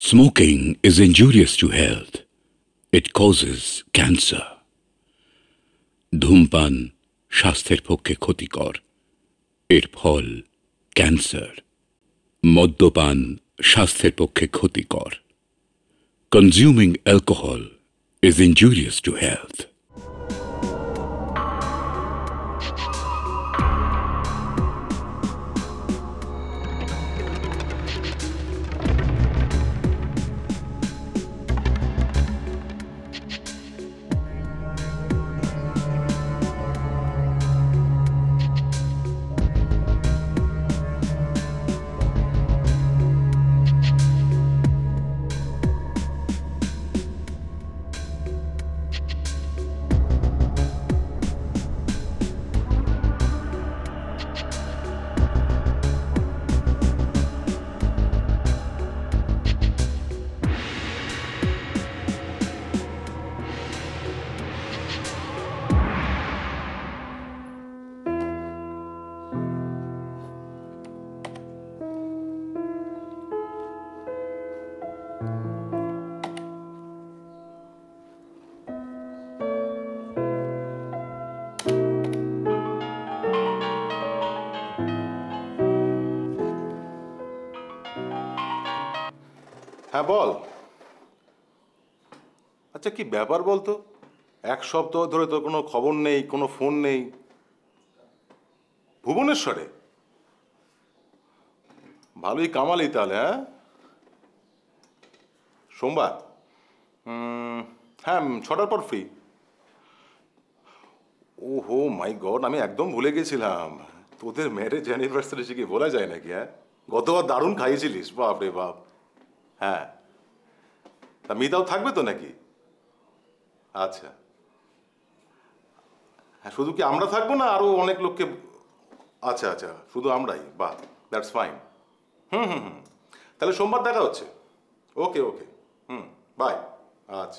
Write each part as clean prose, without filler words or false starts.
Smoking is injurious to health. It causes cancer. ধূমপান স্বাস্থ্যের পক্ষে ক্ষতিকর। এর ফল ক্যান্সার। মদ্যপান স্বাস্থ্যের পক্ষে ক্ষতিকর। Consuming alcohol is injurious to health. হ্যাঁ বল। আচ্ছা কি ব্যাপার বলতো, এক সপ্তাহ ধরে তোর কোনো খবর নেই, কোনো ফোন নেই। ভুবনেশ্বরে ভালোই কামালি তাহলে। হ্যাঁ সোমবার, হ্যাঁ 6টার পর ফ্রি। ওহো মাই গড, আমি একদম ভুলে গেছিলাম তোদের ম্যারেজ অ্যানিভার্সারি কি বলা যায় নাকি? হ্যাঁ গতবার দারুণ খাইয়েছিলিস, বাপ রে বাপ। হ্যাঁ তা মিতাও থাকবে তো নাকি? আচ্ছা হ্যাঁ, শুধু কি আমরা থাকবো না আরো অনেক লোককে? আচ্ছা আচ্ছা, শুধু আমরাই? বাহ, দ্যাটস ফাইন। হুম, তাহলে সোমবার দেখা হচ্ছে। Okay okay, bye. আচ্ছা।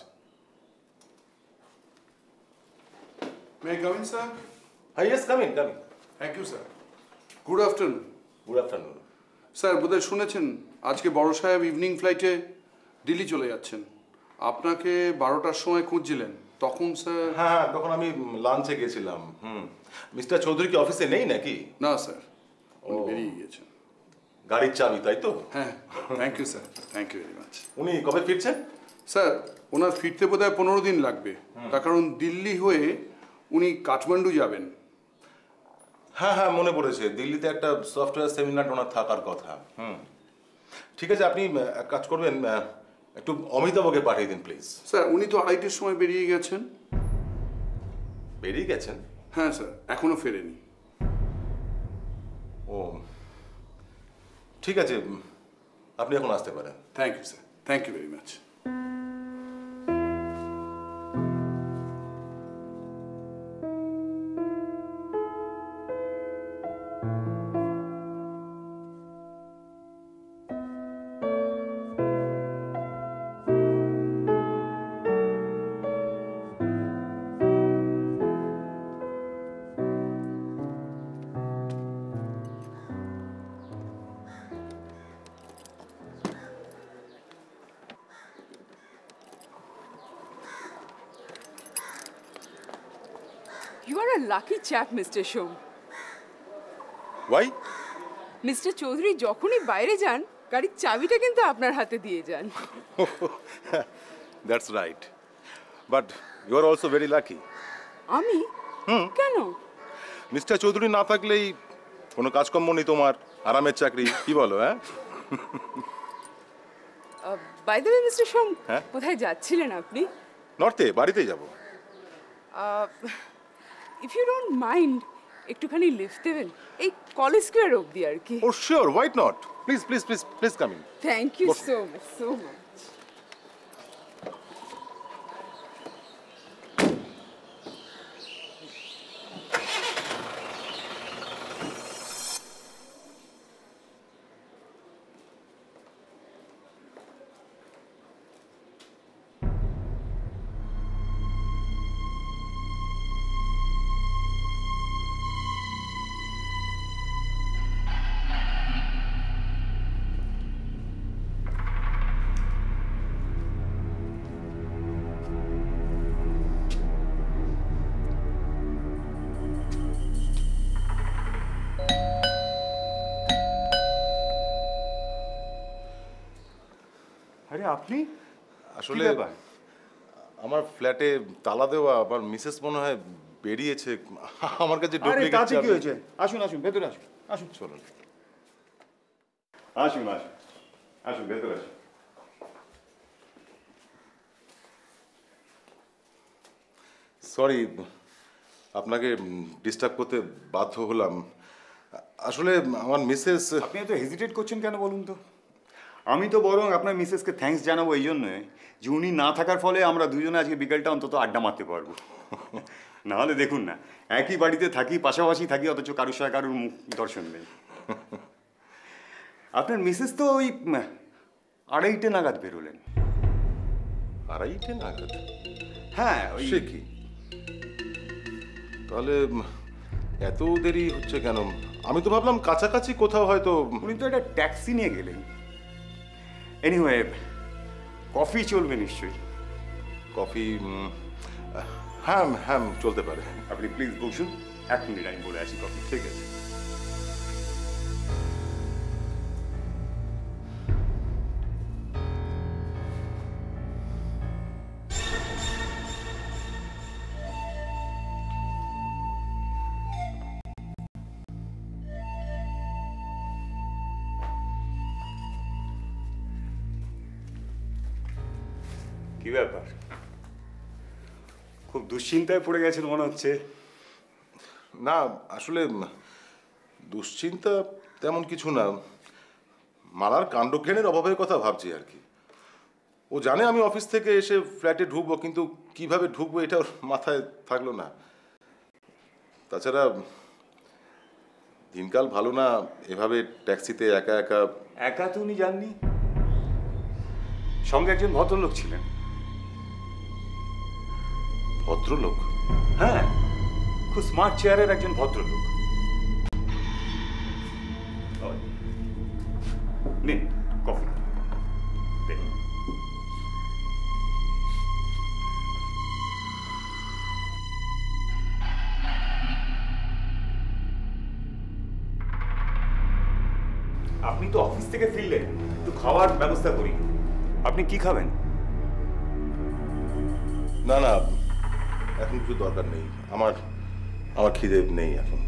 May I come in, sir? Yes, come in. Thank you, sir. Good afternoon. Good afternoon. Sir বোধহয় শুনেছেন আজকে বড় সাহেব ইভিনিং ফ্লাইটে দিল্লি চলে যাচ্ছেন। আপনাকে 12টার সময় খুঁজছিলেন, তখন স্যার? হ্যাঁ তখন আমি লাঞ্চে গেছিলাম। মিস্টার চৌধুরী কি অফিসে নেই নাকি? না স্যার, উনি বেরিয়ে গিয়েছেন। গাড়ির চাবি, তাই তো? হ্যাঁ, thank you sir, thank you very much. উনি কবে ফিরছেন? স্যার ওনার ফিরতে বোধহয় 15 দিন লাগবে, তার কারণ দিল্লি হয়ে উনি কাঠমান্ডু যাবেন। হ্যাঁ হ্যাঁ মনে পড়েছে, দিল্লিতে একটা সফটওয়্যার সেমিনার ওনার থাকার কথা। ঠিক আছে, আপনি এক কাজ করবেন, একটু অমিতাভকে পাঠিয়ে দিন প্লিজ। স্যার উনি তো 2:30টার সময় বেরিয়ে গেছেন। বেরিয়ে গেছেন? হ্যাঁ স্যার, এখনো ফেরেনি। ও ঠিক আছে, আপনি এখন আসতে পারেন। Thank you sir, thank you very much. You are a lucky chap, Mr. Shom. Why? Mr Chowdhury যখনই বাইরে যান, গাড়ির চাবিটা কিন্তু আপনার হাতে দিয়ে যান। That's right, but you are also very lucky. আমি? কেন? মিস্টার চৌধুরী না থাকলেই কোনো কাজকর্ম নেই তোমার, আরামের চাকরি, কি বলো? হ্যাঁ by the way Mr Som, হ্যাঁ? কোথায় যাচ্ছিলেন আপনি? নর্থে, বাড়িতেই যাবো। ইফ ইউ ডোন্ট মাইন্ড, একটুখানি লিফট দেবেন এই কলেজ স্কোয়ার অবধি আর কি। Oh sure, why not, please please please please come in. Thank you so much, so much. আপনি আসলে কি ব্যাপার? আমার ফ্ল্যাটে তালা দেওয়া, আমার মিসেস মনে হয় বেরিয়েছে, আমার কাছে আরে ডুপ্লিকেট তাতে কি চাবি। হয়েছে? আসুন আসুন, ভেতরে আসুন। আসুন চলুন। আসুন আসুন আসুন, ভেতরে আসুন। সরি, আপনাকে ডিস্টার্ব করতে বাধ্য হলাম। আসলে আমার মিসেস, আপনি এত হেজিটেট করছেন কেন বলুন তো? আমি তো বরং আপনার মিসেসকে থ্যাঙ্কস জানাবো এই জন্যে যে উনি না থাকার ফলে আমরা দুজনে আজকে বিকেলটা অন্তত আড্ডা মারতে পারবো। নাহলে দেখুন না, একই বাড়িতে থাকি, পাশাপাশি থাকি, অথচ কারোর সঙ্গে কারোর মুখ দর্শন নেই। আপনার মিসেস তো ওই 2:30 নাগাদ বেরোলেন। 2:30 নাগাদ? হ্যাঁ, ওই সে কি, তাহলে এত দেরি হচ্ছে কেন? আমি তো ভাবলাম কাছাকাছি কোথাও হয়তো। উনি তো একটা ট্যাক্সি নিয়ে গেলেন। এনিওয়ে, কফি চলবে নিশ্চয়ই। কফি? হ্যাঁ হ্যাঁ, চলতে পারে। আপনি প্লিজ বসুন, 1 মিনিট আমি বলে আসি কফি। ঠিক আছে। কি ব্যাপার, খুব দুশ্চিন্তায় পড়ে গেছেন মনে হচ্ছে? না, আসলে দুশ্চিন্তা তেমন কিছু না, মালার কাণ্ডজ্ঞানের অভাবের কথা ভাবছি আর কি। ও জানে আমি অফিস থেকে এসে ফ্ল্যাটে ঢুকবো, কিন্তু কিভাবে ঢুকবো এটা ওর মাথায় থাকলো না। তাছাড়া দিনকাল ভালো না, এভাবে ট্যাক্সিতে একা একা। একা তো উনি যাননি, সঙ্গে একজন ভদ্রলোক ছিলেন। ভদ্রলোক? হ্যাঁ, খুব স্মার্ট চেয়ারের একজন ভদ্রলোক। নিন কফি। দেখুন, আপনি তো অফিস থেকে ফিরলেন, একটু খাওয়ার ব্যবস্থা করি। আপনি কি খাবেন? না না, এখন কিছু দরকার নেই, আমার আমার খিদে নেই এখন।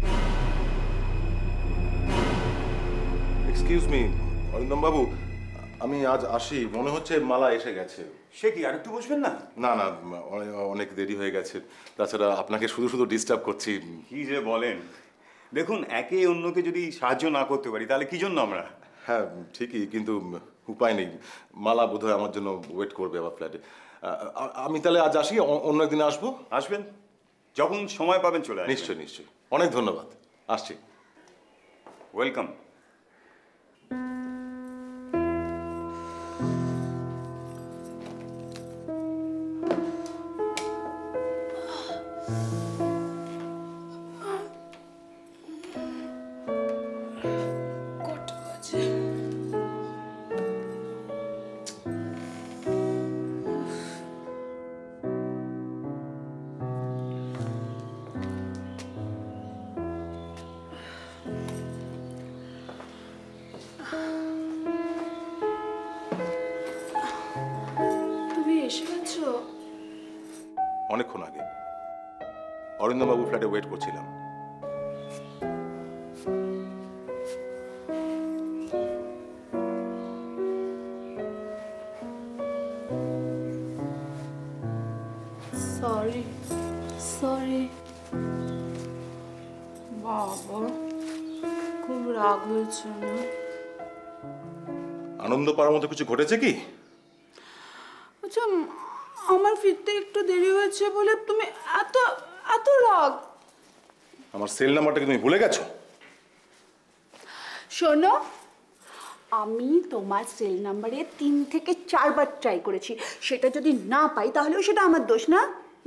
এক্সকিউজ মি অরিন্দম বাবু, আমি আজ আসি, মনে হচ্ছে মালা এসে গেছে। সে কি, আর একটু বসবেন না? না না, অনেক দেরি হয়ে গেছে, তাছাড়া আপনাকে শুধু শুধু ডিস্টার্ব করছি। কি যে বলেন, দেখুন একে অন্যকে যদি সাহায্য না করতে পারি তাহলে কি জন্য আমরা? হ্যাঁ ঠিকই, কিন্তু উপায় নেই, মালা বোধহয় আমার জন্য ওয়েট করবে আবার ফ্ল্যাটে। আমি তাহলে আজ আসি, অন্য একদিন আসবো। আসবেন, যখন সময় পাবেন চলে আসবেন। নিশ্চয়ই নিশ্চয়ই, অনেক ধন্যবাদ, আসছি। ওয়েলকাম। তুমি এসে গেছো? অনেকক্ষণ আগে অরিন্দম বাবু ফ্ল্যাটে ওয়েট করছিলাম। সরি সরি বাবা, খুব রাগ হয়েছে না? আনন্দ পাওয়ার মতো কিছু ঘটেছে কি? আচ্ছা, আমার ফিরতে একটু দেরি হয়েছে বলে তুমি এত এত রাগ? আমার সেল নাম্বারটাকে তুমি ভুলে গেছো? শোনো, আমি তোমার সেল নাম্বারে 3 থেকে 4 বার ট্রাই করেছি, সেটা যদি না পাই তাহলেও সেটা আমার দোষ না?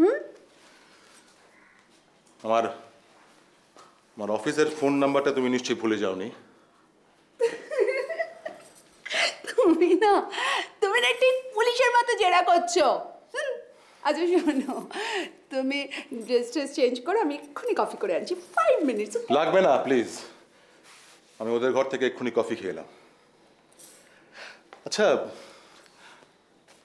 আমার আমার অফিসের ফোন নাম্বারটা তুমি নিশ্চয়ই ভুলে যাওনি। তুমি না ঠিক পুলিশের মতো জেরা করছো। আচ্ছা শোনো, তুমি ড্রেস চেঞ্জ করো, আমি এক্ষুনি কফি করে আনছি, 5 মিনিটস। লাগবে না প্লিজ, আমি ওদের ঘর থেকে এক্ষুনি কফি খেয়ে এলাম। আচ্ছা,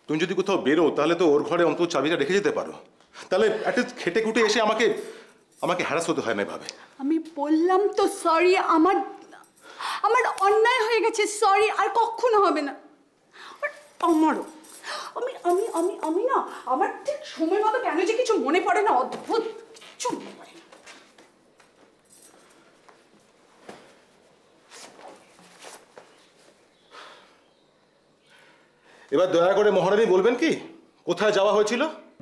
তুমি যদি কোথাও বেরো তাহলে তো ওর ঘরে অন্তত চাবিটা রেখে যেতে পারো, তাহলে একটা খেটে খুটে এসে আমাকে আমাকে হ্যারাস হতে হয় না ভাবে। আমি বললাম তো সরি, আমার আমার অন্যায় হয়ে গেছে, সরি, আর কখনো হবে না। আর আমারও আমি আমি আমি আমি না আমার ঠিক সময় মতো কেন যে কিছু মনে পড়ে না, অদ্ভুত কিছু মনে পড়ে না। এবার দয়া করে মহারানী বলবেন কি কোথায় যাওয়া হয়েছিল?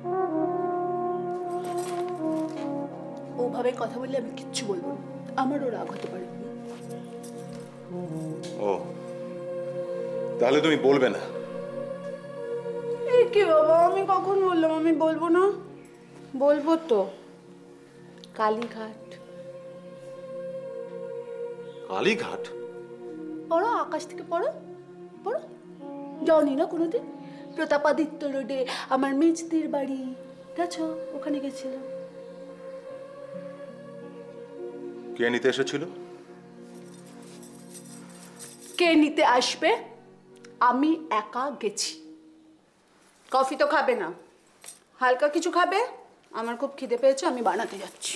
ওভাবে কথা বললে আমি কিচ্ছু বলবো না, আমারও রাগ হতে পারে। ও, তাহলে তুমি বলবে না? এই কি বাবা, আমি কখন বললাম আমি বলবো না? বলবো তো। কালীঘাট। কালীঘাট? পড়ো, আকাশ থেকে পড়ো, পড়ো। যাওনি না কোনোদিন? প্রতাপাদিত্য রোডে আমার মেজদির বাড়ি, গেছো? ওখানে গেছিলাম। কে নিতে এসেছিল? কে নিতে আসবে? আমি একা গেছি। কফি তো খাবে না, হালকা কিছু খাবে? আমার খুব খিদে পেয়েছে, আমি বানাতে যাচ্ছি।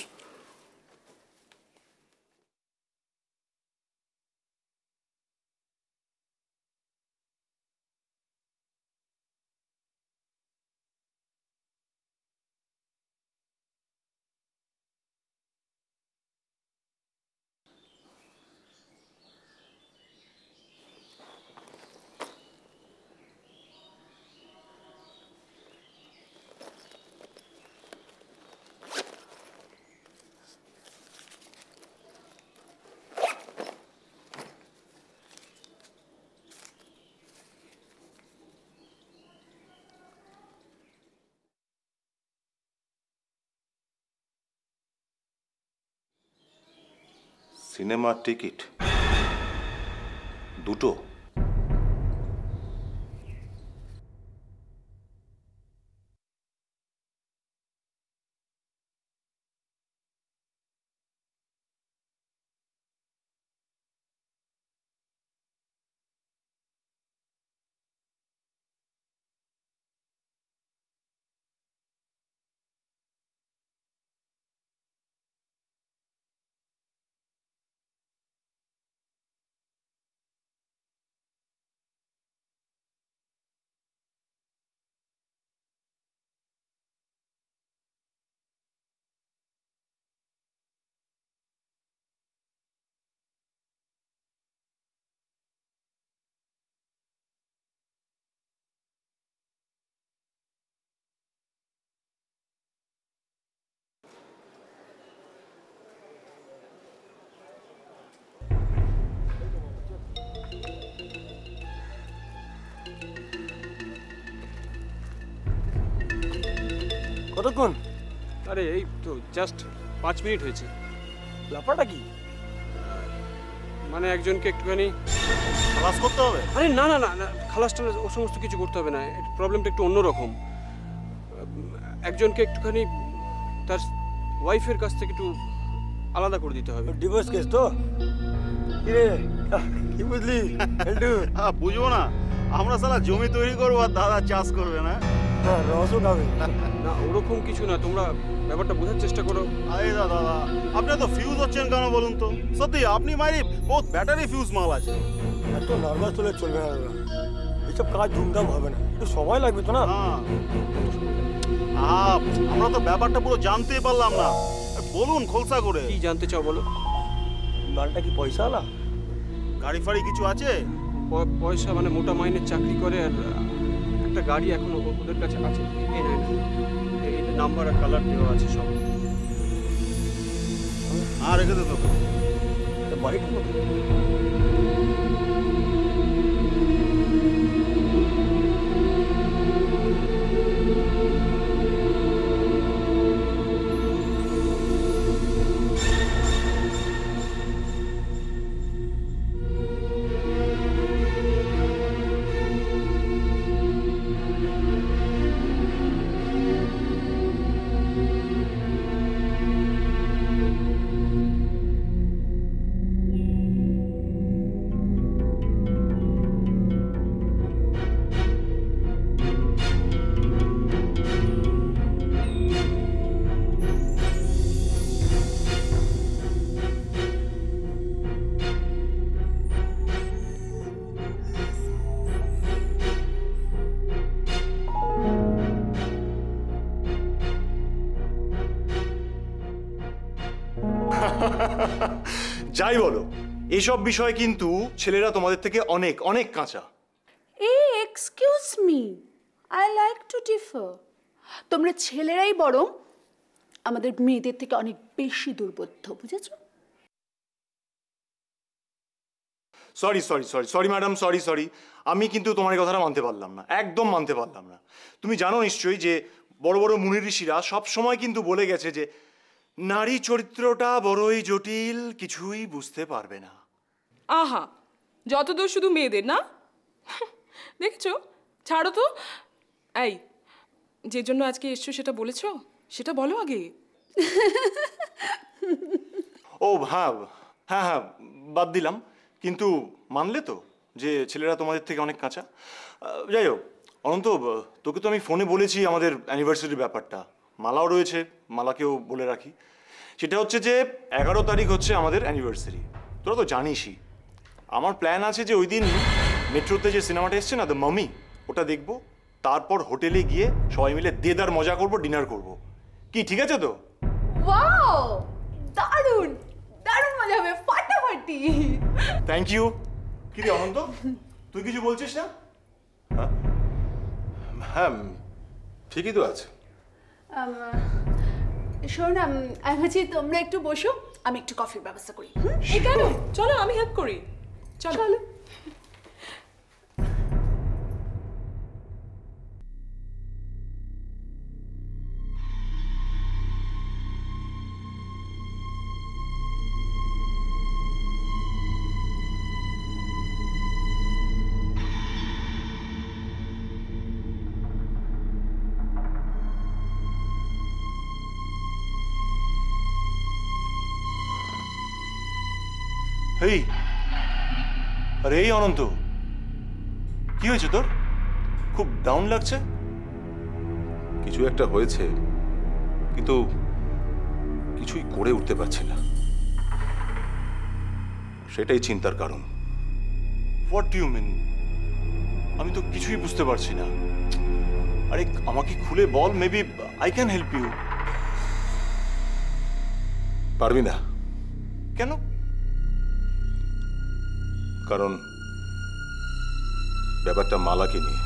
সিনেমার টিকিট দুটো? কতক্ষণ? আরে এই তো জাস্ট 5 মিনিট হয়েছে। ব্যাপারটা কি? মানে একজনকে একটুখানি খালাস করতে হবে? আরে না না না না, খালাসটা ও সমস্ত কিছু করতে হবে না, প্রবলেমটা একটু অন্যরকম। একজনকে একটুখানি তার ওয়াইফের কাছ থেকে একটু আলাদা করে দিতে হবে। ডিভোর্স কেস তো? কি রে, কি বুঝলি? বুঝবো না, আমরা সালা জমি তৈরি করবো আর দাদা চাষ করবে না। রসও খাবে না, ওরকম কিছু না, তোমরা ব্যাপারটা বোঝার চেষ্টা করো। আরে দাদা, আপনি তো ফিউজ হচ্ছেন কেন বলুন তো? সত্যি আপনি মাইরি বহুত ব্যাটারি ফিউজ মাল আছে। এত নার্ভাস হলে চলবে না দাদা, এইসব কাজ ধুমধাম হবে না, একটু সময় লাগবে তো না? আমরা তো ব্যাপারটা পুরো জানতেই পারলাম না, বলুন খোলসা করে। কি জানতে চাও বলো? মালটা কি পয়সা আলা? গাড়ি ফাড়ি কিছু আছে? পয়সা মানে মোটা মাইনের চাকরি করে, আর একটা গাড়ি এখন ওদের কাছে আছে। এই নাম্বার আর কালার দেওয়া আছে সব। আর রেখে দে তো বাড়িটা মতো যাই বলো, এসব বিষয় কিন্তু ছেলেরা তোমাদের থেকে অনেক অনেক কাঁচা। Excuse me, I like to differ. তোমরা ছেলেরাই বরং আমাদের মেয়েদের থেকে অনেক বেশি দুর্বোধ্য, বুঝেছো? Sorry sorry sorry sorry madam, sorry sorry. আমি কিন্তু তোমার এই কথাটা মানতে পারলাম না, একদম মানতে পারলাম না। তুমি জানো নিশ্চয়ই যে বড় বড় মুনি ঋষিরা সব সময় কিন্তু বলে গেছে যে নারী চরিত্রটা বড়ই জটিল, কিছুই বুঝতে পারবে না। আহা, যতদূর শুধু মেয়েদের না, দেখেছো? ছাড়ো তো। এই, যে জন্য আজকে এসছো সেটা বলেছো? সেটা বলো আগে। ও হ্যাঁ হ্যাঁ হ্যাঁ, বাদ দিলাম। কিন্তু মানলে তো যে ছেলেরা তোমাদের থেকে অনেক কাঁচা? যাই হোক অনন্ত, তোকে তো আমি ফোনে বলেছি আমাদের অ্যানিভার্সারির ব্যাপারটা, মালাও রয়েছে, মালাকেও বলে রাখি। সেটা হচ্ছে যে 11 তারিখ হচ্ছে আমাদের অ্যানিভার্সারি, তোরা তো জানিসই। আমার প্ল্যান আছে যে ওই দিন মেট্রোতে যে সিনেমাটা এসছে না, দ্য মামি, ওটা দেখবো, তারপর হোটেলে গিয়ে সবাই মিলে দেদার মজা করব, ডিনার করব। কি ঠিক আছে তো? ওয়াও, দারুণ দারুণ মজা হবে, ফাটাফাটি। Thank you. কি রে অনন্ত, তুই কিছু বলছিস না? হ্যাঁ ঠিকই তো আছে। শোনো না, আমি ভাবছি তোমরা একটু বসো, আমি একটু কফির ব্যবস্থা করি। এই কেন? চলো আমি হেল্প করি। চলো। এই, আরে এই অনন্ত, কি হয়েছে তোর? খুব ডাউন লাগছে। কিছু একটা হয়েছে, কিন্তু কিছুই করে উঠতে পারছি না, সেটাই চিন্তার কারণ। What do you mean? আমি তো কিছুই বুঝতে পারছি না। আরে আমাকে খুলে বল, maybe I can help you. পারবি না। কেন? কারণ ব্যাপারটা মালাকে নিয়ে।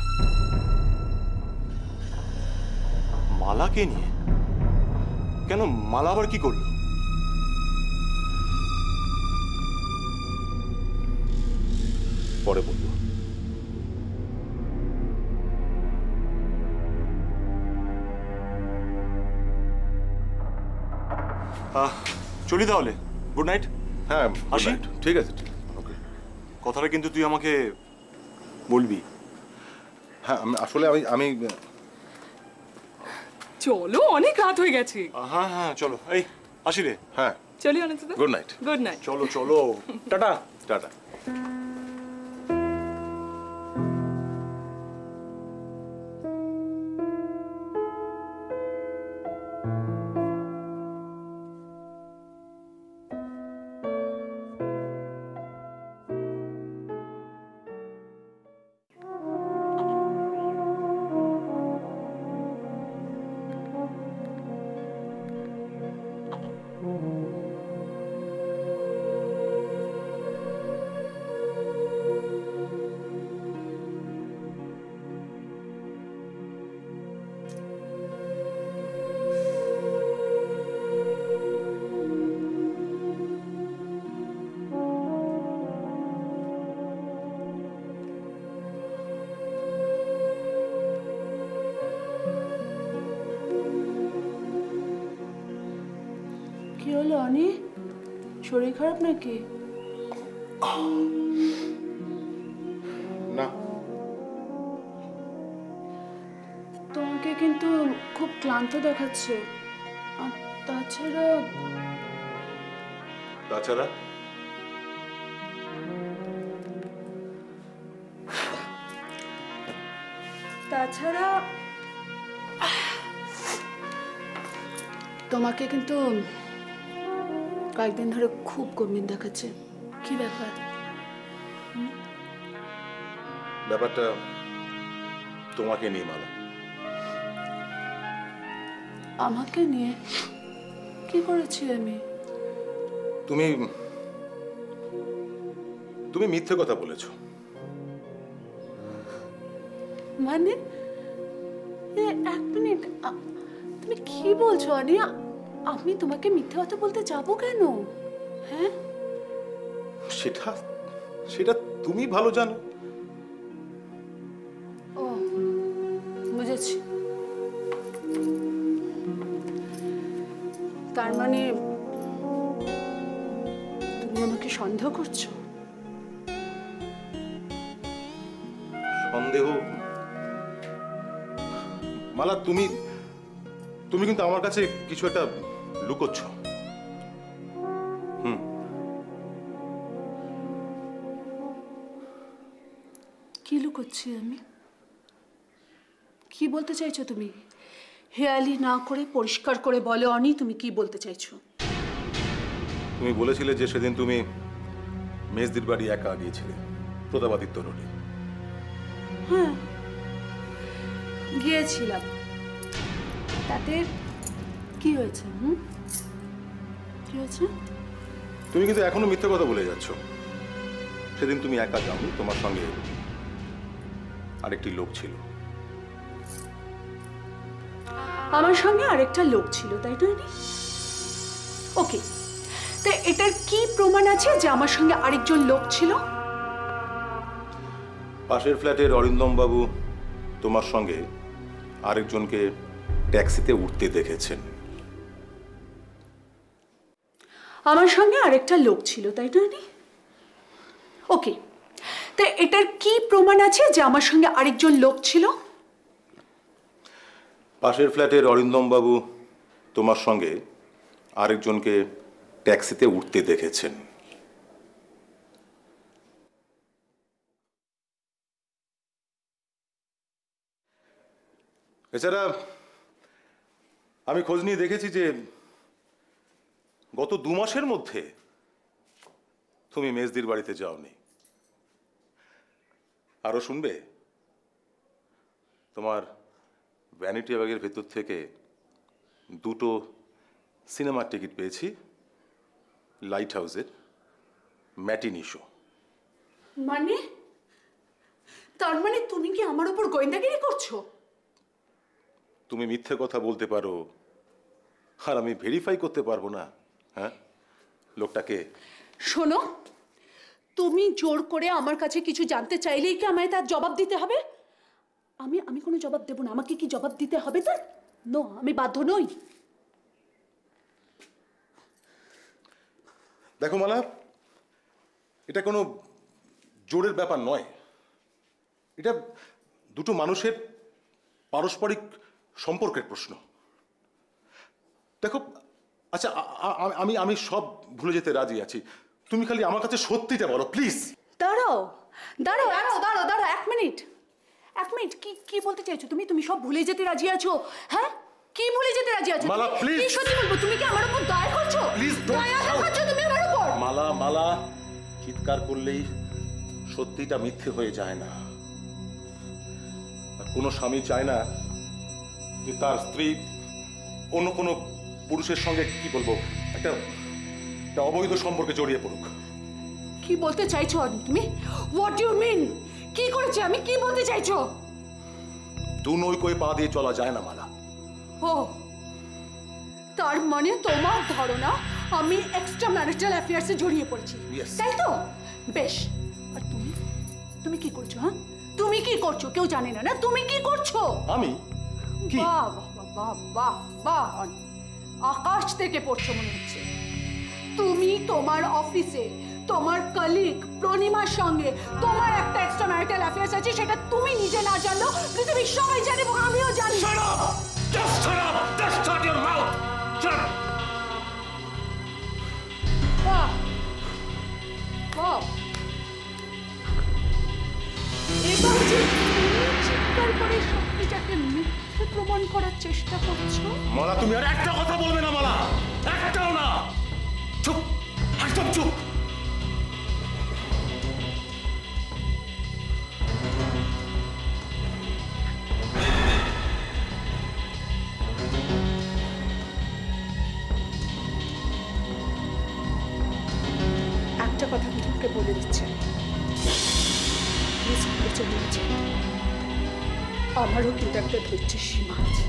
মালাকে নিয়ে? কেন, মালা আবার কি করলো? পরে বলবো। চলি তাহলে, গুড নাইট। হ্যাঁ আসি? ঠিক আছে, ঠিক আছে, ওকে। কথাটা কিন্তু তুই আমাকে বলবি। হ্যাঁ আসলে আমি চলো, অনেক রাত হয়ে গেছে। হ্যাঁ হ্যাঁ চলো, এই আসি রে। হ্যাঁ চলি Ananta. Good night. Good night. চলো চলো, টাটা। টাটা। কি হলো অনি, শরীর খারাপ নাকি? না, তোমাকে কিন্তু খুব ক্লান্ত দেখাচ্ছে। আর তাছাড়া তাছাড়া তাছাড়া তোমাকে কিন্তু কয়েকদিন ধরে খুব গম্ভীর দেখাচ্ছে। কি ব্যাপার? ব্যাপারটা তোমাকে নিয়ে মালা। আমাকে নিয়ে? কি করেছি আমি? তুমি তুমি মিথ্যে কথা বলেছ। মানে এক মিনিট, তুমি কি বলছো আনিয়া? আমি তোমাকে মিথ্যে কথা বলতে যাবো কেন? হ্যাঁ, সেটা সেটা তুমি ভালো জানো। ও বুঝেছি। তার মানে তুমি আমাকে সন্দেহ করছো? সন্দেহ? মালা, তুমি তুমি কিন্তু আমার কাছে কিছু একটা লুকোচ্ছ। কি লুকোচ্ছি আমি? কি বলতে চাইছো তুমি? হেয়ালি না করে পরিষ্কার করে বলো অনি, তুমি কি বলতে চাইছো? তুমি বলেছিলে যে সেদিন তুমি মেজদির বাড়ি একা গিয়েছিলে প্রতাপাদিত্য রোডে। হ্যাঁ, গিয়েছিলাম। তাতে কি হয়েছে? কি হয়েছে? তুমি কিন্তু এখনো মিথ্যে কথা বলে যাচ্ছ। সেদিন তুমি একা যাওনি, তোমার সঙ্গে আরেকটি লোক ছিল। আমার সঙ্গে আরেকটা লোক ছিল, তাই তো? ওকে, তো এটার কি প্রমাণ আছে যে আমার সঙ্গে আরেকজন লোক ছিল? পাশের ফ্ল্যাটের অরিন্দম বাবু তোমার সঙ্গে আরেকজনকে ট্যাক্সিতে উঠতে দেখেছেন। আমার সঙ্গে আরেকটা লোক ছিল, তাই তো? ওকে, তো এটার কি প্রমাণ আছে যে আমার সঙ্গে আরেকজন লোক ছিল? পাশের ফ্ল্যাটের অরিন্দম বাবু তোমার সঙ্গে আরেকজনকে ট্যাক্সিতে উঠতে দেখেছেন। এছাড়া আমি খোঁজ নিয়ে দেখেছি যে গত 2 মাসের মধ্যে তুমি মেজদির বাড়িতে যাওনি। আরো শুনবে? তোমার ভ্যানিটি ব্যাগের ভেতর থেকে 2টো সিনেমার টিকিট পেয়েছি, লাইট হাউসের ম্যাটিনি শো। মানে? তার মানে তুমি কি আমার উপর গোয়েন্দাগিরি করছো? তুমি মিথ্যে কথা বলতে পারো, আর আমি ভেরিফাই করতে পারবো না? হ্যাঁ, লোকটাকে। শোনো, তুমি জোর করে আমার কাছে কিছু জানতে চাইলেই কি আমায় তার জবাব দিতে হবে? আমি কোনো জবাব দেব না। আমাকে কি জবাব দিতে হবে তার? নো, আমি বাধ্য নই। দেখো মালা, এটা কোনো জোরের ব্যাপার নয়। এটা 2টো মানুষের পারস্পরিক সম্পর্কের প্রশ্ন। দেখো, আচ্ছা, আমি আমি সব ভুলে যেতে রাজি আছি। তুমি খালি আমার কাছে সত্যিটা বলো, প্লিজ। দাঁড়াও দাঁড়াও দাঁড়াও দাঁড়াও দাঁড়াও, 1 মিনিট। কি বলতে চাইছো তুমি? তুমি সব ভুলে যেতে রাজি আছো? হ্যাঁ, কি ভুলে যেতে রাজি আছো? মালা, প্লিজ। কি সত্যি বলবো? তুমি কি আমার উপর দয়া করছো? প্লিজ, দয়া দেখাচ্ছো তুমি আমার উপর? মালা, মালা, চিৎকার করলেই সত্যিটা মিথ্যে হয়ে যায় না। আর কোনো স্বামী চায় না যে তার স্ত্রী অন্য কোনো পুরুষের সঙ্গে, কি বলবো, একটা অবৈধ সম্পর্কে জড়িয়ে পড়ুক। কি বলতে চাইছো অনি তুমি? What do you mean? কি করেছি আমি? কি বলতে চাইছো? 2 নৌকোয় পা দিয়ে চলা যায় না মালা। ও, তার মানে তোমার ধারণা আমি এক্সট্রা ম্যারিটাল অ্যাফেয়ার্সে জড়িয়ে পড়েছি, তাই তো? বেশ, আর তুমি কি করছো? হ্যাঁ, তুমি কি করছো? কেউ জানে না, না? তুমি কি করছো? আমি? বাহ বাহ বাহ বাহ বাহ, আকাশ থেকে পড়ছো মনে হচ্ছে। তুমি তোমার অফিসে তোমার কলিগ প্রণিমার সঙ্গে তোমার একটা এক্সট্রা ম্যারিটাল অ্যাফেয়ার্স আছে, সেটা তুমি নিজে না জানো, পৃথিবীর সবাই জানে এবং আমিও জানি। Shut up! Just shut up! Just shut your mouth! Shut up! বাহ বাহ, এবার যে চিৎকার করে সত্যিটাকে মিথ্যে প্রমাণ করার চেষ্টা করছো। মালা, তুমি আর একটা কথা বলবে না মালা, একটাও না। চুপ, একদম চুপ। কথা আমি তোমাকে বলে দিচ্ছি, আমারও কিন্তু একটা ধৈর্যের সীমা আছে।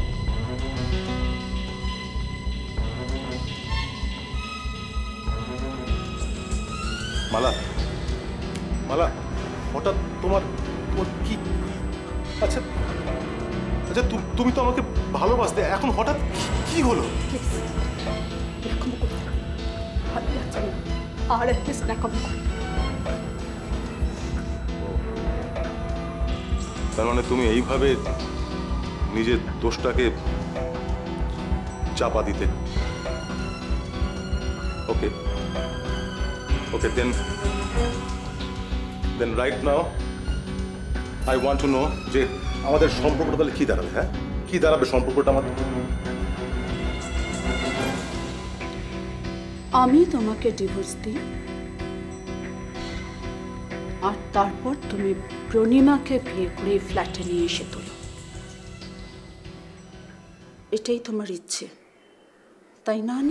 মালা, মালা, হঠাৎ তোমার কি? আচ্ছা আচ্ছা, তুমি তো আমাকে ভালোবাসতে, এখন হঠাৎ কি হলো? আর প্লিজ ন্যাকামো করো। তার মানে তুমি এইভাবে নিজের দোষটাকে চাপা দিতে? Okay okay, then right now I want to know যে আমাদের সম্পর্কটা তাহলে কি দাঁড়াবে? হ্যাঁ, কি দাঁড়াবে সম্পর্কটা আমাদের? আমি তোমাকে ডিভোর্স দিই আর তারপর তুমি প্রণিমাকে বিয়ে করে ফ্ল্যাটে নিয়ে এসে তোলো, এটাই তোমার ইচ্ছে, তাই না?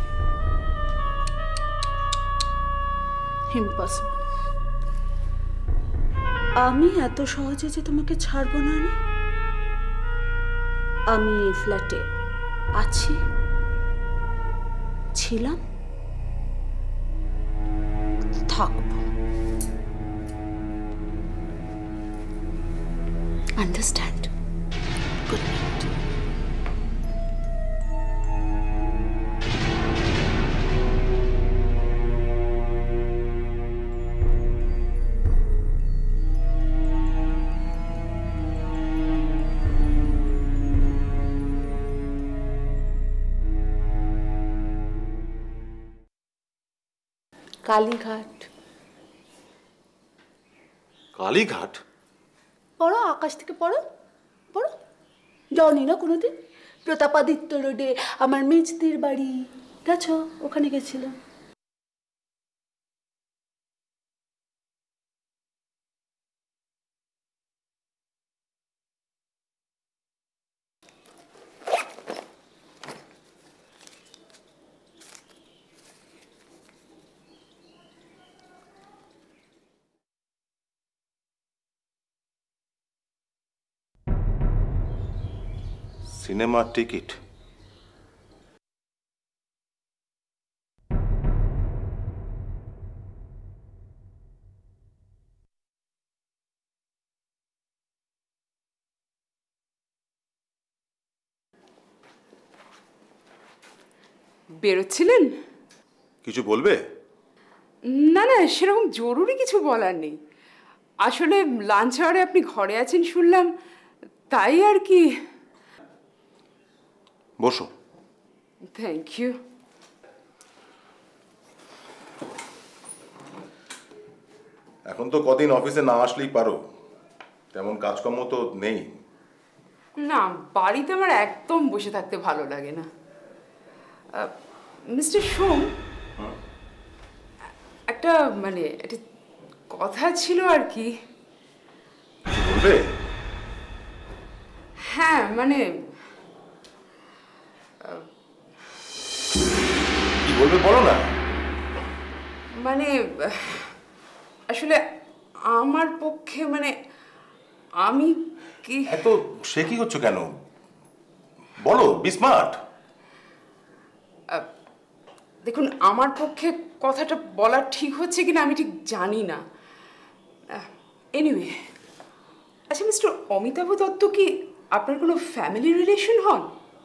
ইম্পসিবল। আমি এত সহজে যে তোমাকে ছাড়বো না। আমি এই ফ্ল্যাটে আছি, ছিলাম, থাকবো। Understand? Good night. Kalighat. Kalighat? পড়ো, আকাশ থেকে পড়ো, পড়ো। যাওনি না কোনোদিন? প্রতাপাদিত্য রোডে আমার মেজদির বাড়ি, গেছো? ওখানে গেছিলাম। সিনেমার টিকিট? বেরোচ্ছিলেন? কিছু বলবে? না না, সেরকম জরুরি কিছু বলার নেই। আসলে লাঞ্চ আওয়ারে আপনি ঘরে আছেন শুনলাম, তাই আর কি। বসো। Thank you. এখন তো কদিন অফিসে না আসলেই পারো, তেমন কাজকর্ম তো নেই। না, বাড়িতে আমার একদম বসে থাকতে ভালো লাগে না। মিস্টার সোম, একটা একটা কথা ছিল আর কি। বলবে? হ্যাঁ, কি বলবে বলো না। আসলে আমার পক্ষে আমি কি এত সে কি হচ্ছে কেন? বলো, বি স্মার্ট। দেখুন, আমার পক্ষে কথাটা বলা ঠিক হচ্ছে কিনা আমি ঠিক জানি না। এনিওয়ে, আচ্ছা মিস্টার অমিতাভ দত্ত কি আপনার কোনো ফ্যামিলি রিলেশন হন?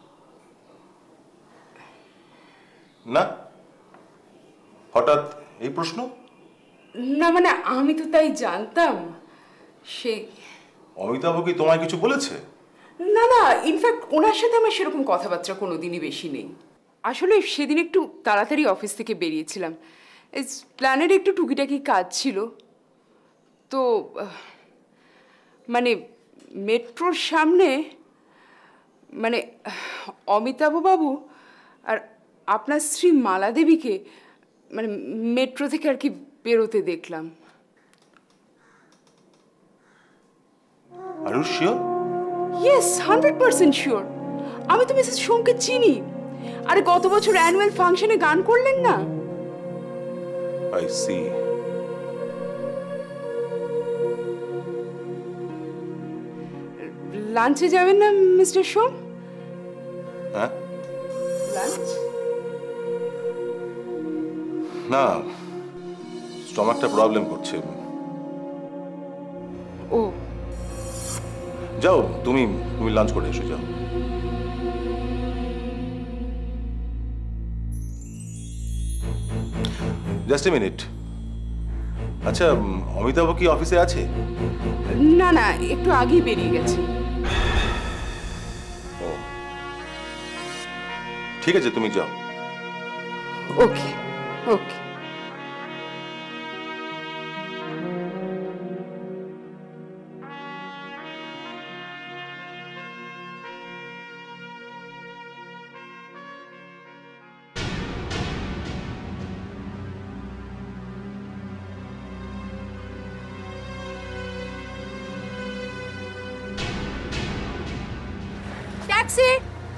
না, হঠাৎ এই প্রশ্ন? না আমি তো তাই জানতাম। সেই অমিতাভ কি তোমায় কিছু বলেছে? না না, ইনফ্যাক্ট ওনার সাথে আমার সেরকম কথাবার্তা কোনোদিনই বেশি নেই। আসলে সেদিন একটু তাড়াতাড়ি অফিস থেকে বেরিয়েছিলাম, প্ল্যানের একটু টুকিটাকি কাজ ছিল। তো মেট্রোর সামনে অমিতাভ বাবু আর আপনার স্ত্রী মালা দেবীকে মেট্রো থেকে আর কি বেরোতে দেখলাম। Are you sure? Yes, 100% sure. আমি তো মিসেস সোমকে চিনি। আরে গত বছর অ্যানুয়াল ফাংশনে গান করলেন না? I see. লাঞ্চে যাবেন না মিস্টার সোম? হ্যাঁ, লাঞ্চ? না, স্টমাকটা প্রবলেম করছে। ও, যাও, তুমি লাঞ্চ করে এসো, যাও। Just a minute. আচ্ছা, অমিতাভ কি অফিসে আছে? না না, একটু আগেই বেরিয়ে গেছে। ও, ঠিক আছে, তুমি যাও। Okay okay. Taxi!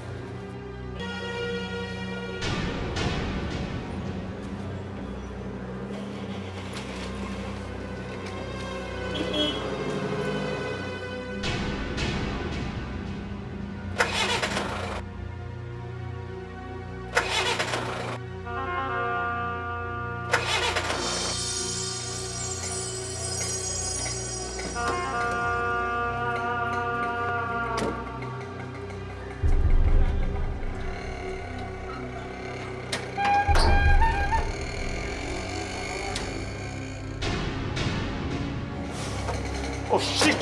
Oh shit!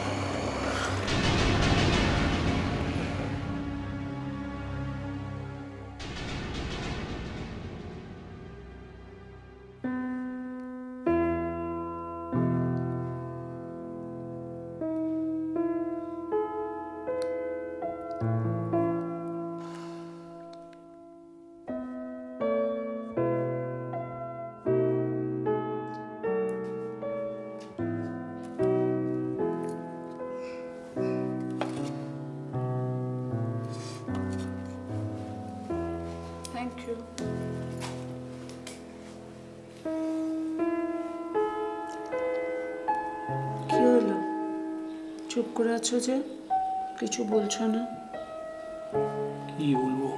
কি হলো? চুপ করে আছো যে, কিছু বলছো না? কি বলবো,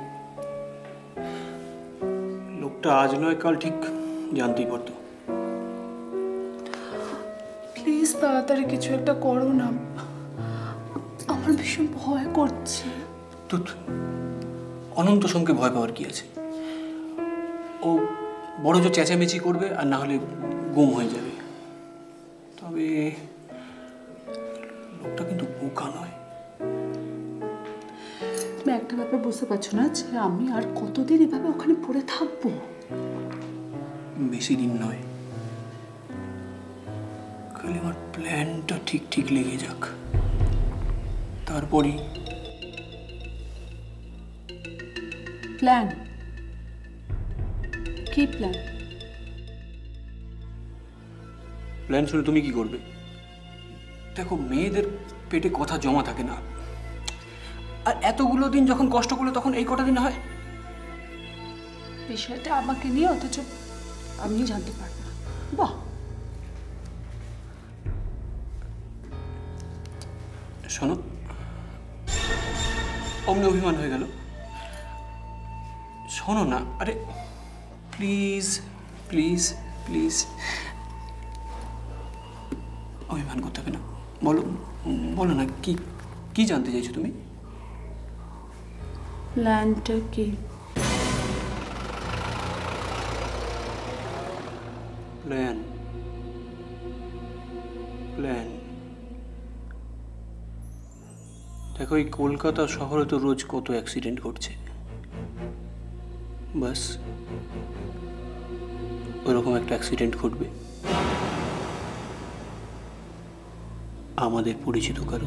লোকটা আজ নয় কাল ঠিক জানতেই পারতো। প্লিজ তাড়াতাড়ি কিছু একটা করো না, আমার ভীষণ ভয় করছে। তুই অনন্ত সোমকে ভয় পাওয়ার কি আছে? ও বড় জোর চেঁচামেচি করবে আর না হলে গুম হয়ে যাবে। তবে লোকটা কিন্তু বোকা নয়। তুমি একটা ব্যাপার বুঝতে পারছো না যে আমি আর কতদিন এভাবে ওখানে পড়ে থাকবো? বেশি দিন নয়, খালি আমার প্ল্যানটা ঠিক ঠিক লেগে যাক, তারপরই। প্ল্যান? কি প্ল্যান? প্ল্যান শুনে তুমি কি করবে? দেখো, মেয়েদের পেটে কথা জমা থাকে না, আর এতগুলো দিন যখন কষ্ট করলে তখন এই কটা দিন হয়। বিষয়টা আমাকে নিয়ে অথচ আমি জানতে পারবো না। বাহ, শোনো, অমনি অভিমান হয়ে গেল। শোনো না, আরে প্লিজ প্লিজ প্লিজ, অভিমান করতে হবে না। বলো বলো না, কি কি জানতে চাইছো তুমি? প্ল্যানটা কি? প্ল্যান প্ল্যান দেখো, এই কলকাতা শহরে তো রোজ কত অ্যাক্সিডেন্ট ঘটছে। বাস ওরকম একটা অ্যাক্সিডেন্ট ঘটবে আমাদের পরিচিত কারো।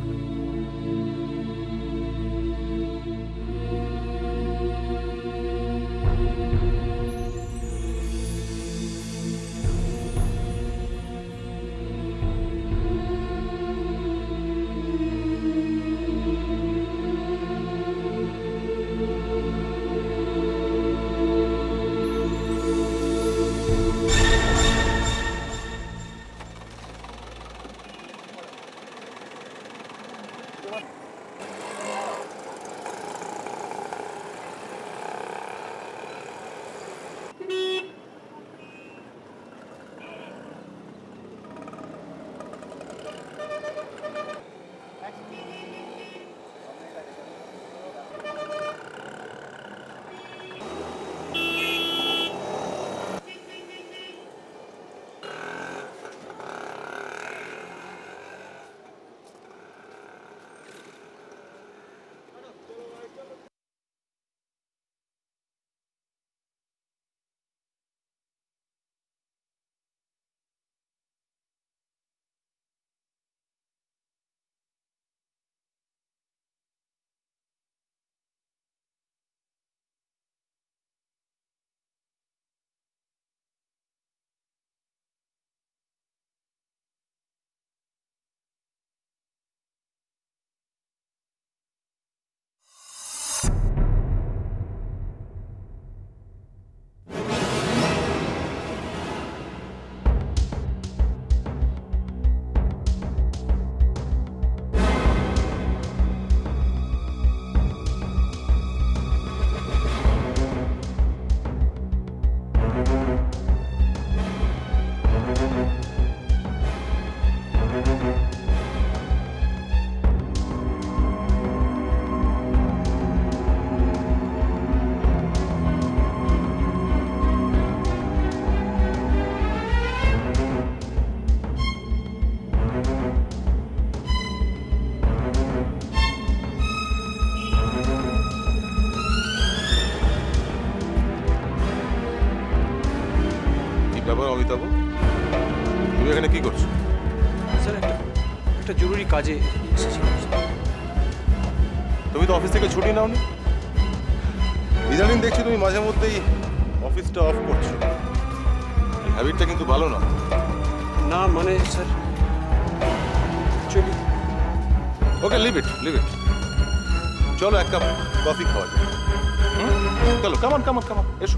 ব্যাপার অমিতাভ, তুমি এখানে কি করছো? স্যার একটা জরুরি কাজে এসেছিলাম। তুমি তো অফিস থেকে ছুটি নাওনি। ইদানিং দেখছি তুমি মাঝে মধ্যেই অফিসটা অফ করছো। হ্যাবিটটা কিন্তু ভালো না। না মানে sir actually okay, leave it. চলো এক কাপ কফি খাওয়া যায়। চলো, কামান এসো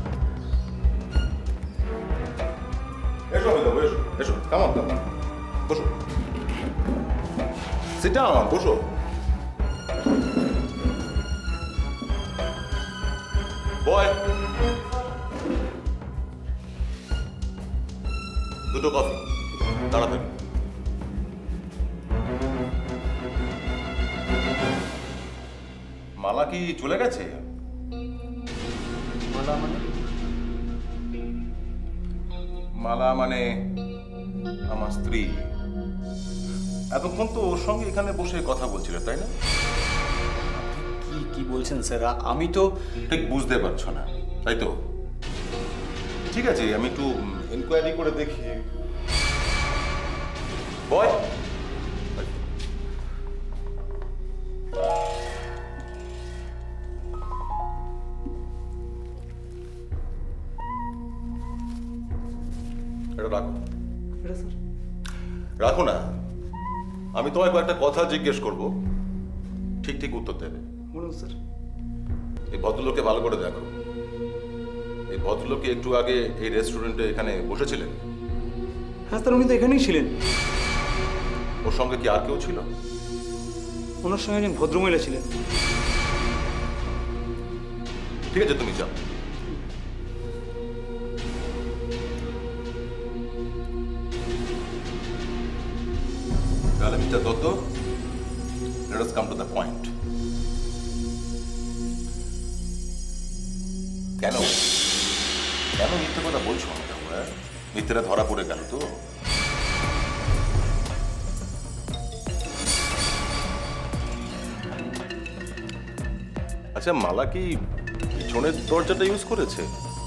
অমিতাভ, এসো কামান বসো, সিট ডাউন, বসো। বয়, দুটো কফি তাড়াতাড়ি। মালা কি চলে গেছে? মালা মানে আমার স্ত্রী। এতক্ষণ তো ওর সঙ্গে এখানে বসে কথা বলছিলে, তাই না? কি বলছেন স্যার? আমি তো ঠিক বুঝতে পারছো না, তাই তো? ঠিক আছে, আমি একটু ইনকোয়ারি করে দেখি। বয়, এটা রাখো। রাখো না, আমি তোমায় কয়েকটা কথা জিজ্ঞেস করব, ঠিক উত্তর দেবে। বলুন স্যার। এই ভদ্রলোককে ভালো করে দেখো। এই ভদ্রলোককে একটু আগে এই রেস্টুরেন্টে এখানে বসেছিলেন? হ্যাঁ স্যার, উনি তো এখানেই ছিলেন। ওর সঙ্গে কি আর কেউ ছিল? ওনার সঙ্গে একজন ভদ্রমহিলা ছিলেন। ঠিক আছে, তুমি যাও। তাহলে Mr Dutta, let us come to the point. কেন মিথ্যে কথা বলছো? মিথ্যেটা ধরা পড়ে গেল তো? আচ্ছা, মালা কি পিছনের দরজাটা ইউজ করেছে?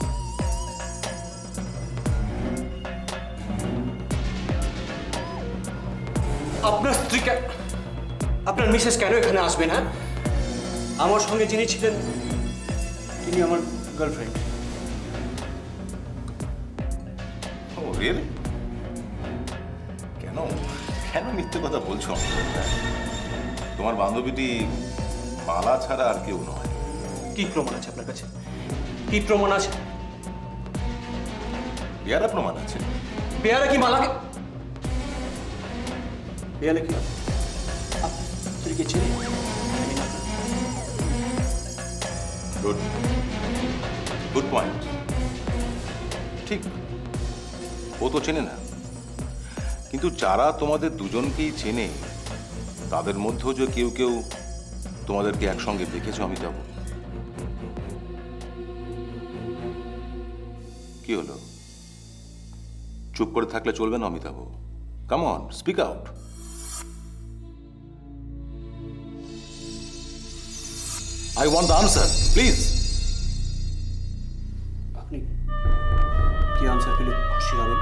আপনার স্ত্রীকে, আপনার মিসেস কেন এখানে আসবেন? হ্যাঁ, আমার সঙ্গে যিনি ছিলেন তিনি আমার গার্লফ্রেন্ড। ও রিয়েলি? কেন মিথ্যে কথা বলছো? তোমার বান্ধবীটি মালা ছাড়া আর কেউ নয়। কি প্রমাণ আছে আপনার কাছে? কি প্রমাণ আছে? বেয়ারা প্রমাণ আছে। বেয়ারা কি মালাকে? বেয়ারা কি স্ত্রীকে ছেড়ে? Good point. ঠিক, ও তো চেনে না, কিন্তু যারা তোমাদের দুজনকেই চেনে তাদের মধ্যেও যে কেউ তোমাদেরকে একসঙ্গে দেখেছো অমিতাভ। কি হলো? চুপ করে থাকলে চলবে না Amitabh. Come on, speak out. I want the answer, please. আপনি কি আনসার পেলে খুশি হবেন?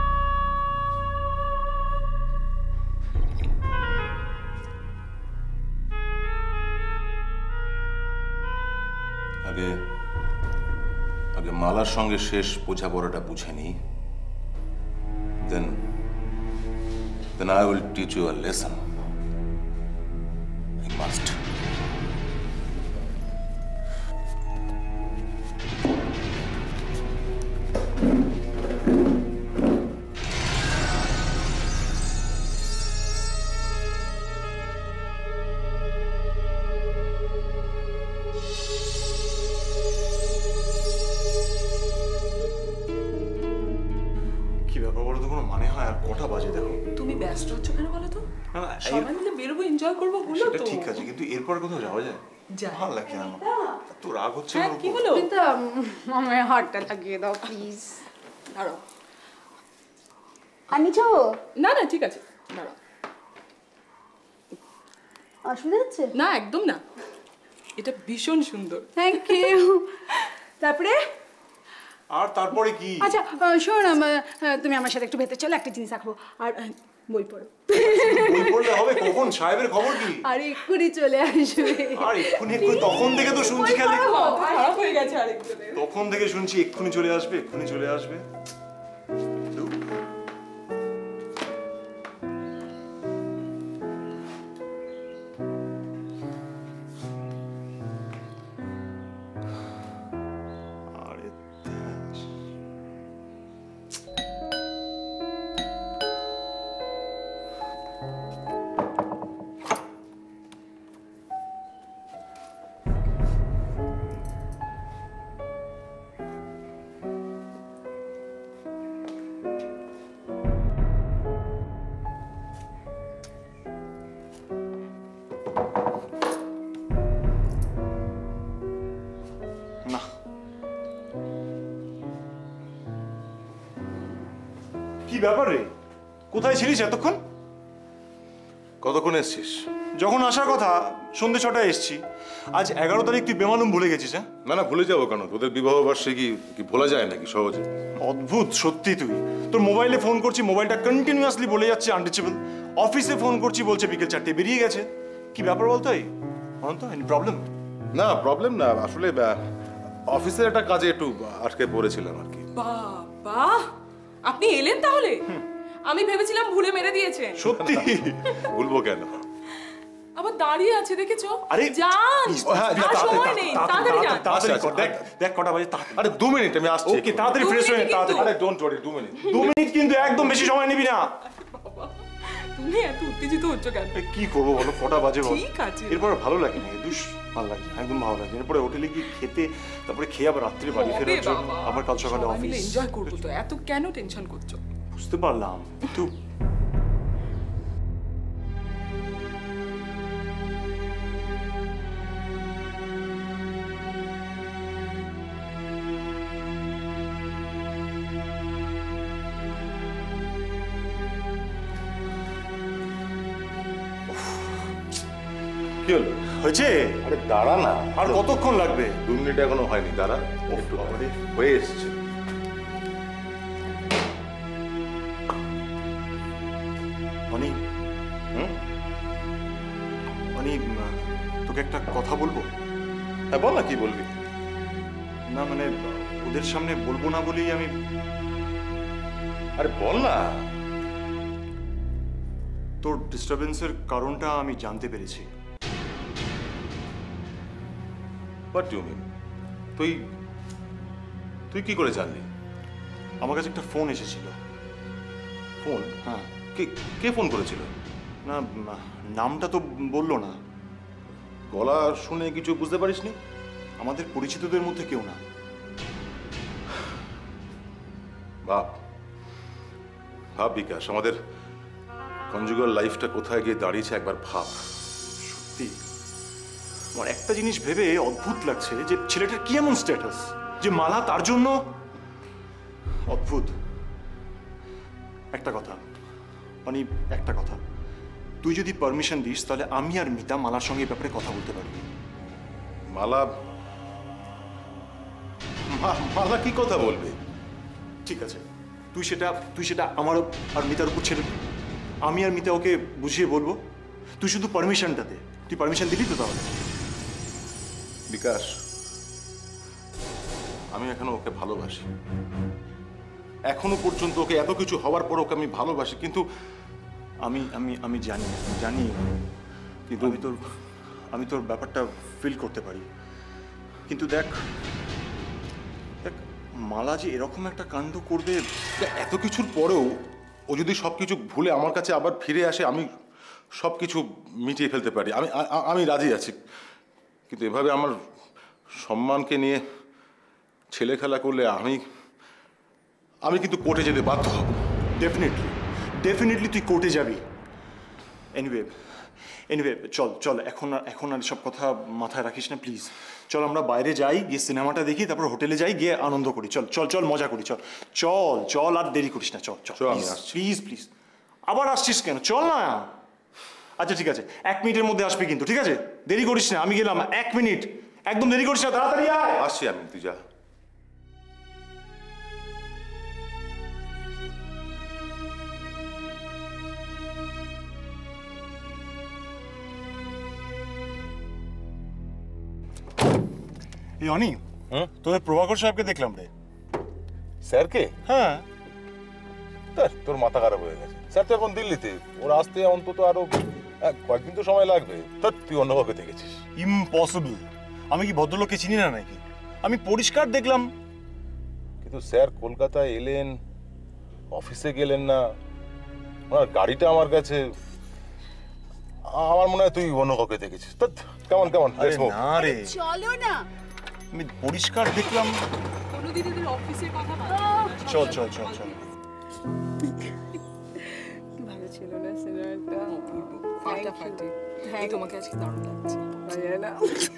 আগে মালার সঙ্গে শেষ বোঝাপড়াটা বুঝে নি, then I will teach you a lesson. I must. কটা বাজে দেখো? তুমি ব্যস্ত হচ্ছ কেন বলো তো? সবাই মিলে বেরোবো, এনজয় করবো, হলো তো? ঠিক আছে, কিন্তু এরপর কোথাও যাওয়া যায়? ভালো লাগছে না আমার। তো রাগ হচ্ছে না? কি হলো? আমার হাতটা লাগিয়ে দাও প্লিজ। দাঁড়াও, আনিছো? না না, ঠিক আছে, দাঁড়াও। অসুবিধা হচ্ছে না, একদম না, এটা ভীষণ সুন্দর। Thank you. তারপরে আর তারপরে কি? আচ্ছা শোন, তুমি আমার সাথে একটু ভেতরে চলো, একটা জিনিস রাখবো। আর বই পড়ো। বই পড়লে হবে? কখন? সাহেবের খবর কি? আর এক্ষুনি চলে আসবে। আর এক্ষুনি তখন থেকে তো শুনছি খালি খারাপ হয়ে গেছে আরেকজনের। তখন থেকে শুনছি এক্ষুনি চলে আসবে, এক্ষুনি চলে আসবে। কি ব্যাপার রে? কোথায় ছিলিস এতক্ষণ? কতক্ষণ এসছিস? যখন আসার কথা সন্ধ্যে 6টায় এসছি। আজ 11 তারিখ, তুই বেমালুম ভুলে গেছিস? হ্যাঁ না না, ভুলে যাবো কেন? তোদের বিবাহ বার্ষিকী কি ভোলা যায় নাকি সহজে? অদ্ভুত সত্যি। তুই তোর মোবাইলে ফোন করছি, মোবাইলটা কন্টিনিউয়াসলি বলে যাচ্ছে আনরিচেবল। অফিসে ফোন করছি, বলছে বিকেল 4টে বেরিয়ে গেছে। কি ব্যাপার বলতো? Ananta, any problem? না প্রবলেম না, আসলে অফিসের একটা কাজে একটু আটকে পড়েছিলাম আর কি। বাবা, আপনি এলেন তাহলে? আমি ভেবেছিলাম ভুলে মেরে দিয়েছে। সত্যি? ভুলবো কেন? আবার দাঁড়িয়ে আছে দেখেছো? আরে যান, আর সময় নেই, তাড়াতাড়ি যান। তাড়াতাড়ি কর, দেখ কটা বাজে। আরে 2 মিনিট, আমি আসছি। ওকে, তাড়াতাড়ি ফ্রেশ হয়ে নে, তাড়াতাড়ি। আরে ডোন্ট ওয়ারি, 2 মিনিট। 2 মিনিট কিন্তু একদম বেশি সময় নিবি না। তুমি এত উত্তেজিত হচ্ছ কেন? কি করবো বলো, কটা বাজে বল? ঠিক আছে। এরপর ভালো লাগে না, ভালো লাগে না, একদম ভালো লাগে। এরপরে হোটেলে গিয়ে খেতে, তারপরে খেয়ে আবার রাত্রে বাড়ি ফেরার জন্য, আবার কাল সকালে অফিস। এনজয় করবো তো, এত কেন টেনশন করছো? বুঝতে পারলাম, কিন্তু কি হলো? হয়েছে? আরে দাঁড়া না। আর কতক্ষণ লাগবে? 2 মিনিট এখনো হয়নি, দাঁড়া একটু। হয়ে এসছে। অনি, অনি, তোকে একটা কথা বলবো। হ্যাঁ বল না, কি বলবি? না মানে ওদের সামনে বলবো না বলেই আমি। আরে বল না। তোর ডিস্টারবেন্সের কারণটা আমি জানতে পেরেছি। What do you mean? তুই কি করে জানলি? আমার কাছে একটা ফোন এসেছিল। ফোন? হ্যাঁ। কে ফোন করেছিল? না, নামটা তো বললো না। গলা শুনে কিছু বুঝতে পারিসনি? আমাদের পরিচিতদের মধ্যে কেউ না। ভাব বিকাশ, আমাদের কনজুগাল লাইফটা কোথায় গিয়ে দাঁড়িয়েছে একবার ভাব। সত্যি আমার একটা জিনিস ভেবে অদ্ভুত লাগছে, যে ছেলেটার কি এমন স্ট্যাটাস যে মালা তার জন্য। অদ্ভুত। একটা কথা মানে, একটা কথা, তুই যদি পারমিশন দিস তাহলে আমি আর মিতা মালার সঙ্গে ব্যাপারে কথা বলতে পারি। মালা কি কথা বলবে? ঠিক আছে, তুই সেটা আমার আর মিতার উপর ছেড়ে দে। আমি আর মিতা ওকে বুঝিয়ে বলবো। তুই শুধু পারমিশনটা দে। তুই পারমিশন দিলি তো? তাহলে বিকাশ, আমি এখনো ওকে ভালোবাসি। এখনো পর্যন্ত ওকে এত কিছু হওয়ার পর ওকে আমি ভালোবাসি, কিন্তু আমি জানি কিন্তু আমি তোর ব্যাপারটা ফিল করতে পারি। কিন্তু দেখ মালা যে এরকম একটা কাণ্ড করবে, এত কিছুর পরেও ও যদি সবকিছু ভুলে আমার কাছে আবার ফিরে আসে, আমি সবকিছু মিটিয়ে ফেলতে পারি। আমি রাজি আছি, কিন্তু এভাবে আমার সম্মানকে নিয়ে ছেলে খেলা করলে আমি কিন্তু কোর্টে যেতে বাধ্য হব। ডেফিনেটলি তুই কোর্টে যাবি। এনিওয়ে চল এখন আর সব কথা মাথায় রাখিস না প্লিজ। চল আমরা বাইরে যাই, গিয়ে সিনেমাটা দেখি, তারপর হোটেলে যাই, গিয়ে আনন্দ করি। চল মজা করি। চল আর দেরি করিস না। চল প্লিজ। আবার আসছিস কেন? চল না। আচ্ছা ঠিক আছে, 1 মিনিটের মধ্যে আসবি কিন্তু, ঠিক আছে? দেরি করিস না, আমি গেলাম। 1 মিনিট, একদম দেরি করিস না, তাড়াতাড়ি আয়। আসছি আমি, তুই যা। এই অনি, তোদের প্রভাকর সাহেবকে দেখলাম রে। স্যারকে? হ্যাঁ। তোর মাথা খারাপ হয়ে গেছে। স্যার তো এখন দিল্লিতে, ওর আসতে অন্তত আরো কয়েকদিন তো সময় লাগবে। তুই অন্যভাবে দেখেছিস? ইম্পসিবল। আমি কি ভদ্রলোককে চিনি না নাকি? আমি পরিষ্কার দেখলাম। কিন্তু স্যার কলকাতায় এলেন, অফিসে গেলেন না, ওনার গাড়িটা আমার কাছে, আমার মনে হয় তুই অন্য কাউকে দেখেছিস। কেমন কেমন? না রে, চলো না, আমি পরিষ্কার দেখলাম। কোনো দিদিদের অফিসের কথা চল চল চল চল। ভালো ছিল না সিনেমাটা? ফাটাফাটি। এই তোমাকে আজকে দারুণ লাগছে। তাই না?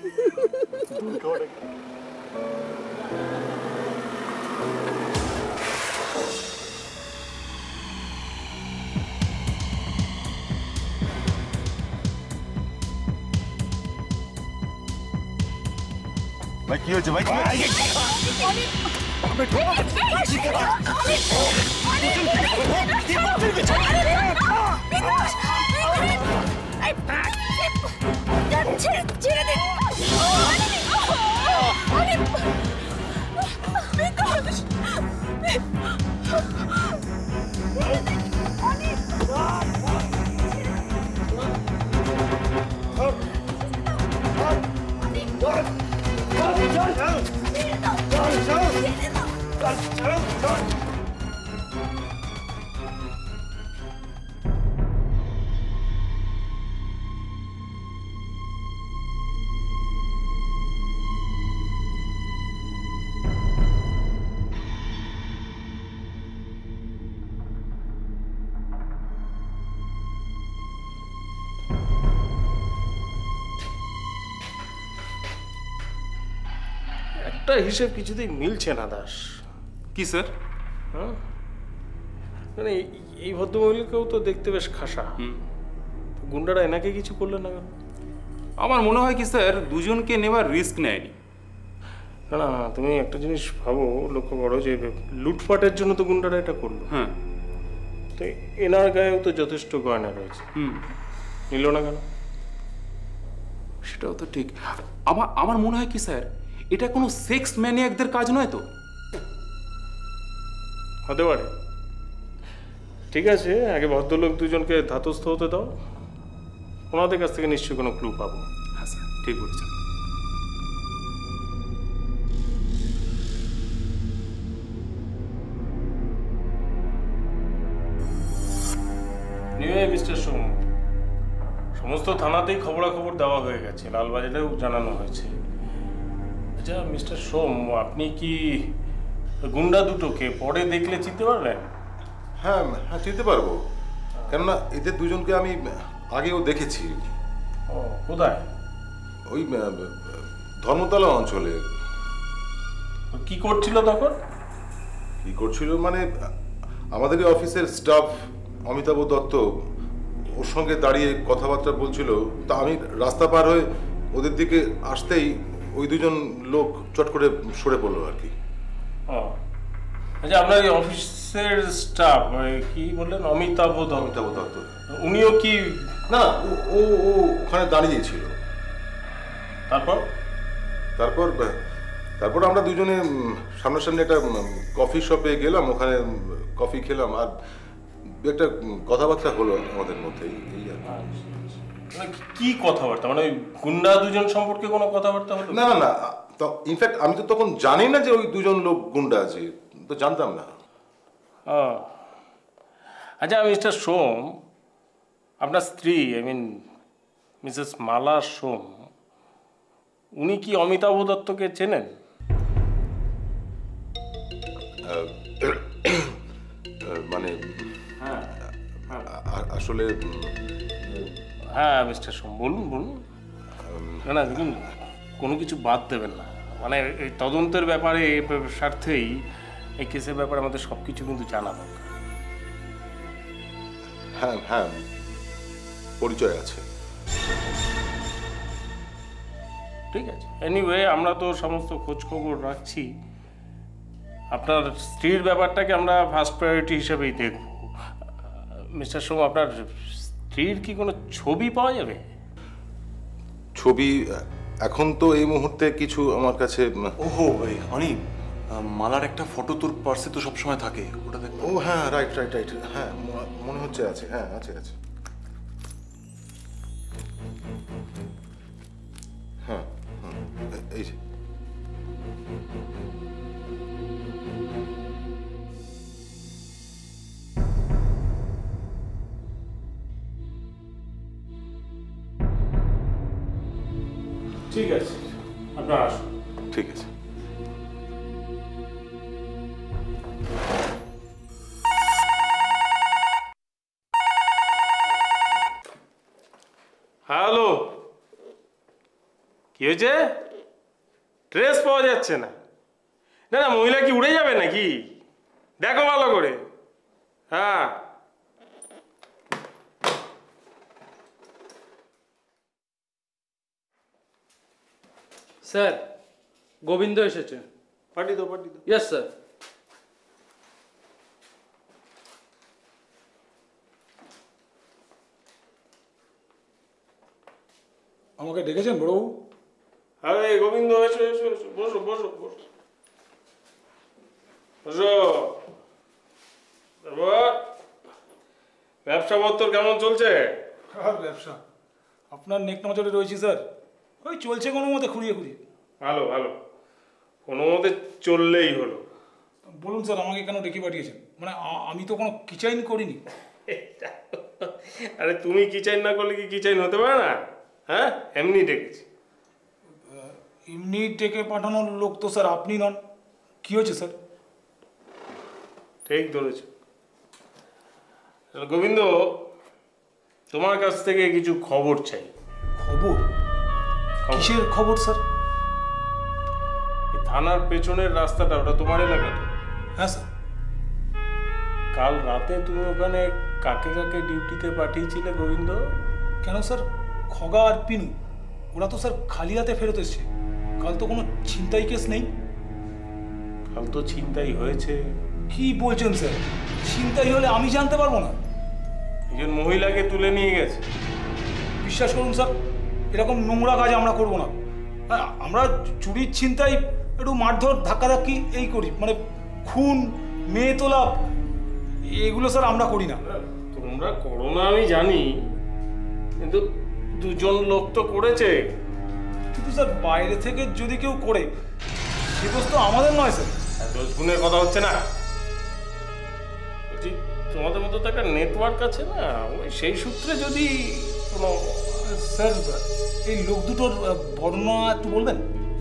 ভাই কি হয়েছে ভাই? একটা হিসেব কিছুতেই মিলছে না দাস। কি স্যার? হ্যাঁ, মানে এই ভদ্রমহিলাকেও তো দেখতে বেশ খাসা। গুন্ডারা এনাকে কিছু করলেন না কেন? আমার মনে হয় কি স্যার, দুজনকে নেওয়ার রিস্ক নেয়নি। না না, তুমি একটা জিনিস ভাবো, লক্ষ্য করো যে লুটপাটের জন্য তো গুন্ডারা এটা করলো। হ্যাঁ, তো এনার গায়েও তো যথেষ্ট গয়না রয়েছে, নিল না কেন? সেটাও তো ঠিক। আমার মনে হয় কি স্যার, এটা কোনো সেক্স ম্যানিয়াকদের কাজ নয় তো? হতে পারে। ঠিক আছে, আগে ভদ্রলোক দুজনকে ধাতস্থ হতে দাও, ওনাদের কাছ থেকে নিশ্চয়ই কোনো ক্লু পাবো। হ্যাঁ স্যার, ঠিক বলেছেন। নিয়ে মিস্টার সোম, সমস্ত থানাতেই খবরাখবর দেওয়া হয়ে গেছে, লালবাজারেও জানানো হয়েছে। আচ্ছা মিস্টার সোম, আপনি কি গুন্ডা দুটোকে পরে দেখলে চিনতে পারলেন? হ্যাঁ হ্যাঁ, চিনতে পারবো, কেননা এদের দুজনকে আমি আগেও দেখেছি। ও, কোথায়? ওই ধর্মতলা অঞ্চলে। কি করছিল তখন? কি করছিল মানে, আমাদের অফিসের স্টাফ অমিতাভ দত্ত ওর সঙ্গে দাঁড়িয়ে কথাবার্তা বলছিল, তা আমি রাস্তা পার হয়ে ওদের দিকে আসতেই ওই দুজন লোক চট করে সরে পড়লো আর কি। ও আচ্ছা, আপনার এই অফিসের স্টাফ কি বললেন? অমিতাভ দত্ত। উনিও কি? না, ও ওখানে দাঁড়িয়ে ছিল। তারপর তারপর তারপর আমরা দুজনে সামনাসামনি একটা কফি শপে গেলাম, ওখানে কফি খেলাম, আর একটা কথাবার্তা হলো আমাদের মধ্যে। কি কথাবার্তা? মানে গুন্ডা দুজন সম্পর্কে কোনো কথাবার্তা হলো? না না না, তো ইনফ্যাক্ট আমি তো তখন জানি না যে ওই দুজন লোক গুন্ডা আছে, তো জানতাম না। আচ্ছা মিস্টার সোম, আপনার স্ত্রী, আই মিন মিসেস মালা সোম, উনি কি অমিতাভ দত্তকে চেনেন? মানে আসলে হ্যাঁ মিস্টার সোম, বলুন বলুন। না না, দেখুন, কোনো কিছু বাদ দেবেন না, মানে এই তদন্তের ব্যাপারে স্বার্থেই এই কেসের ব্যাপারে আমাদের সব কিছু কিন্তু জানা দরকার। হ্যাঁ হ্যাঁ, পরিচয় আছে। ঠিক আছে, এনিওয়ে আমরা তো সমস্ত খোঁজ খবর রাখছি। আপনার স্ত্রীর ব্যাপারটাকে আমরা ফার্স্ট প্রায়োরিটি হিসেবেই দেখব। মিস্টার সোম, আপনার স্ত্রীর কি কোনো ছবি পাওয়া যাবে? ছবি এখন তো এই মুহূর্তে কিছু আমার কাছে ওহো ভাই অনিক, মালার একটা ফটো তোর পার্সে তো সবসময় থাকে, ওটা দেখ। ও হ্যাঁ, রাইট রাইট রাইট, হ্যাঁ মনে হচ্ছে আছে, হ্যাঁ আছে আছে, হ্যাঁ এই যে ঠিক আছে, আপনার আসুন। ঠিক আছে। হ্যালো, কি হয়েছে? ড্রেস পাওয়া যাচ্ছে না? না না, মহিলা কি উড়ে যাবে নাকি? দেখো ভালো করে। হ্যাঁ স্যার, গোবিন্দ এসেছে। পাঠিয়ে দাও, পাঠিয়ে দাও। Yes sir. আমাকে ডেকেছেন বড়বাবু? আরে গোবিন্দ, এসো এসো এসো, বসো বসো বসো বসো। ব্যবসা পত্র কেমন চলছে? আর ব্যবসা আপনার নেক নজরে রয়েছি স্যার, ওই চলছে কোনো মতে খুঁড়িয়ে খুঁড়িয়ে। ভালো ভালো, কোনো মতে চললেই হলো। বলুন স্যার, আমাকে কেন ডেকে পাঠিয়েছেন? মানে আমি তো কোনো কিচাইন করিনি। আরে তুমি কিচাইন না করলে কি কিচাইন হতে পারে না? হ্যাঁ, এমনি ডেকেছি। এমনি ডেকে পাঠানোর লোক তো স্যার আপনি নন। কি হয়েছে স্যার? ঠিক ধরেছ গোবিন্দ, তোমার কাছ থেকে কিছু খবর চাই। খবর? কিসের খবর স্যার? থানার পেছনের রাস্তাটা, ওটা তোমার এলাকা তো? হ্যাঁ স্যার। কাল রাতে তুমি ওখানে কাকে কাকে ডিউটিতে পাঠিয়েছিলে গোবিন্দ? কেন স্যার, খগা আর পিনু ওরা তো স্যার খালি হাতে ফেরত এসছে। কাল তো কোনো ছিনতাই কেস নেই। কাল তো ছিনতাই হয়েছে। কি বলছেন স্যার? ছিনতাই হলে আমি জানতে পারবো না? একজন মহিলাকে তুলে নিয়ে গেছে। বিশ্বাস করুন স্যার, এরকম নোংরা কাজ আমরা করবো না। আমরা চুরির ছিনতাই একটু মারধর ধাক্কাধাক্কি এই করি, মানে খুন মেয়ে তোলা এগুলো স্যার আমরা করি না। তোমরা করো না আমি জানি, কিন্তু দুজন লোক তো করেছে। কিন্তু স্যার বাইরে থেকে যদি কেউ করে সে দোষ তো আমাদের নয় স্যার। দোষ গুণের কথা হচ্ছে না, বলছি তোমাদের মতো তো একটা নেটওয়ার্ক আছে না, ওই সেই সূত্রে যদি কোনো। স্যার এই লোক দুটোর বর্ণনা একটু বলবেন?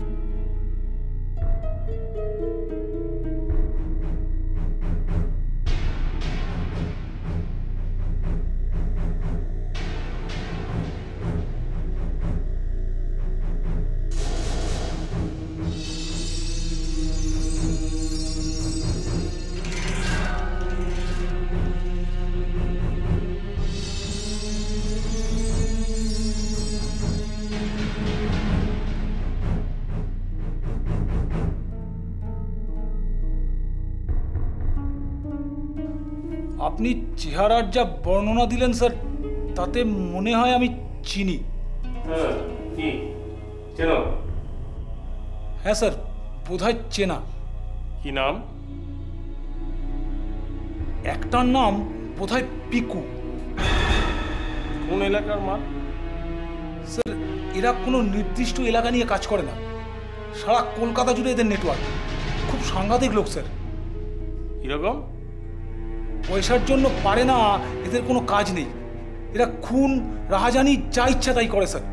আপনি চেহারার যা বর্ণনা দিলেন স্যার, তাতে মনে হয় আমি চিনি। কি চেনো? হ্যাঁ স্যার, বোধহয় চেনা। কি নাম? একটার নাম বোধহয় পিকু। কোন এলাকার মাল? স্যার এরা কোনো নির্দিষ্ট এলাকা নিয়ে কাজ করে না, সারা কলকাতা জুড়ে এদের নেটওয়ার্ক। খুব সাংঘাতিক লোক স্যার। কিরকম? পয়সার জন্য পারে না, এদের কোনো কাজ নেই। এরা খুন রাহাজানি যা ইচ্ছা তাই করে স্যার।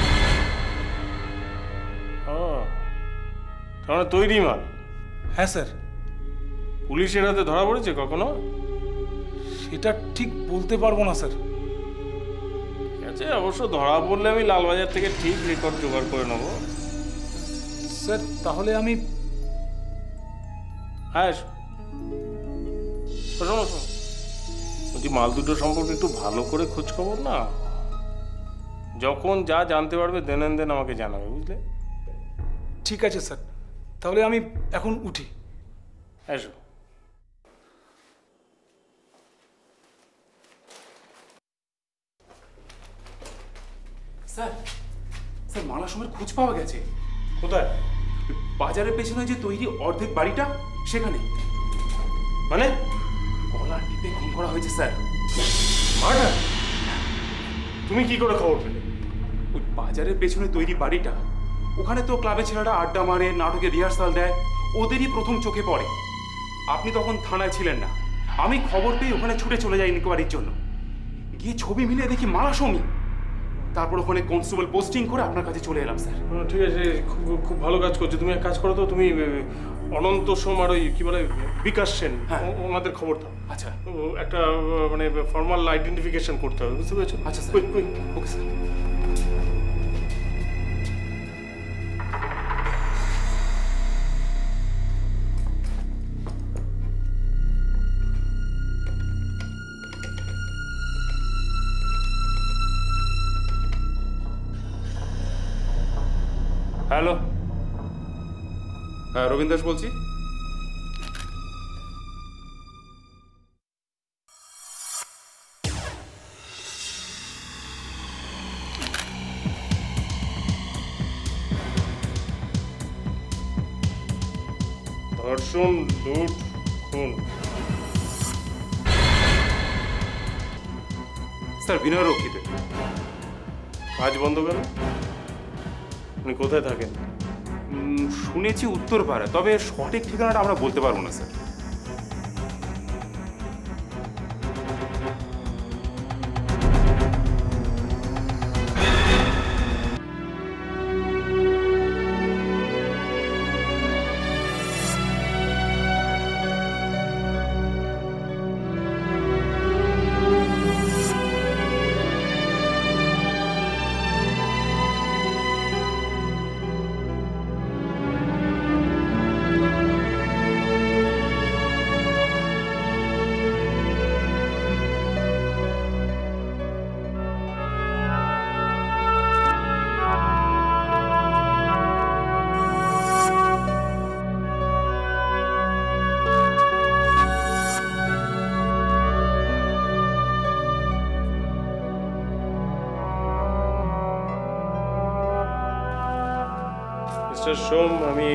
তাহলে তৈরি মাল? হ্যাঁ স্যার। পুলিশের হাতে ধরা পড়েছে কখনো? সেটা ঠিক বলতে পারবো না স্যার। ঠিক আছে, অবশ্য ধরা পড়লে আমি লালবাজার থেকে ঠিক রেকর্ড জোগাড় করে নেবো। স্যার তাহলে আমি। হ্যাঁ শোনো শোনো, বলছি মাল দুটো সম্পর্কে একটু ভালো করে খোঁজ খবর না, যখন যা জানতে পারবে দেন দেন আমাকে জানাবে, বুঝলে? ঠিক আছে স্যার, তাহলে আমি এখন উঠি। এসো। স্যার স্যার মালা সোমের খোঁজ পাওয়া গেছে। কোথায়? বাজারের পেছনে যে তৈরি অর্ধেক বাড়িটা সেখানে। মানে? গলা টিপে খুন করা হয়েছে স্যার। মার্ডার? তুমি কি করে খবর পেলে? ওই বাজারের পেছনে তৈরি বাড়িটা, ওখানে তো ক্লাবে ছেলেরা আড্ডা মারে, নাটকে রিহার্সাল দেয়, ওদেরই প্রথম চোখে পড়ে। আপনি তখন থানায় ছিলেন না, আমি খবর পেয়ে ওখানে ছুটে চলে যাই ইনকোয়ারির জন্য। গিয়ে ছবি মিলিয়ে দেখি মালা সোমি। তারপর ওখানে কনস্টেবল পোস্টিং করে আপনার কাছে চলে এলাম স্যার। ঠিক আছে, খুব খুব ভালো কাজ করছো। তুমি এক কাজ করো তো, তুমি অনন্ত সোম আর ওই কি বলে বিকাশ সেন, ওনাদের খবর দাও। আচ্ছা, একটা মানে ফর্মাল আইডেন্টিফিকেশন করতে হবে, বুঝতে পেরেছো? আচ্ছা স্যার, ওকে স্যার। হ্যালো, হ্যাঁ রবীন দাস বলছি। ধর্ষণ, লুট, খুন। স্যার বিনয় রক্ষিতে। কাজ বন্ধ কেন? উনি কোথায় থাকেন? শুনেছি উত্তরপাড়া, তবে সঠিক ঠিকানাটা আমরা বলতে পারবো না স্যার। মিস্টার সোম, আমি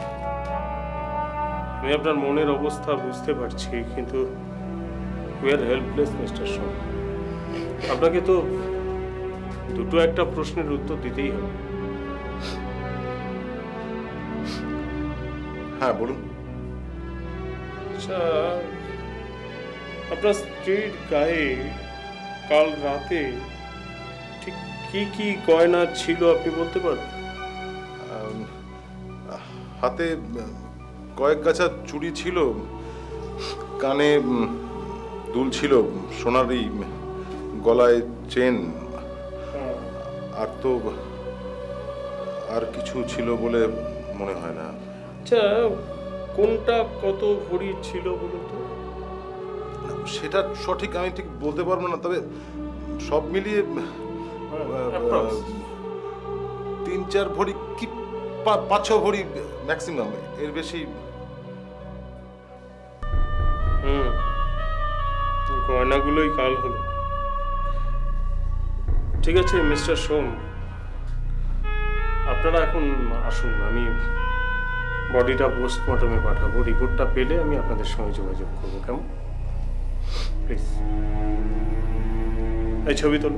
আপনার মনের অবস্থা বুঝতে পারছি, কিন্তু we are helpless Mr Som. আপনাকে তো দুটো একটা প্রশ্নের উত্তর দিতেই হবে। হ্যাঁ বলুন। আচ্ছা, আপনার স্ত্রীর গায়ে কাল রাতে ঠিক কি কি গয়না ছিল আপনি বলতে পারবেন? হাতে কয়েক গাছা চুড়ি ছিল, কানে দুল ছিল সোনারি, গলায় চেন, আর তো আর কিছু ছিল বলে মনে হয় না। আচ্ছা, কোনটা কত ভরি ছিল বলুন তো? সেটা সঠিক আমি ঠিক বলতে পারবো না, তবে সব মিলিয়ে 3-4 ভরি কি 5-6 ভরি ম্যাক্সিমাম, এর বেশি। গয়নাগুলোই কাল হলো। ঠিক আছে মিস্টার সোম, আপনারা এখন আসুন, আমি বডিটা পোস্টমর্টমে পাঠাবো। রিপোর্টটা পেলে আমি আপনাদের সঙ্গে যোগাযোগ করবো, কেমন? প্লিজ এই ছবি তোলো।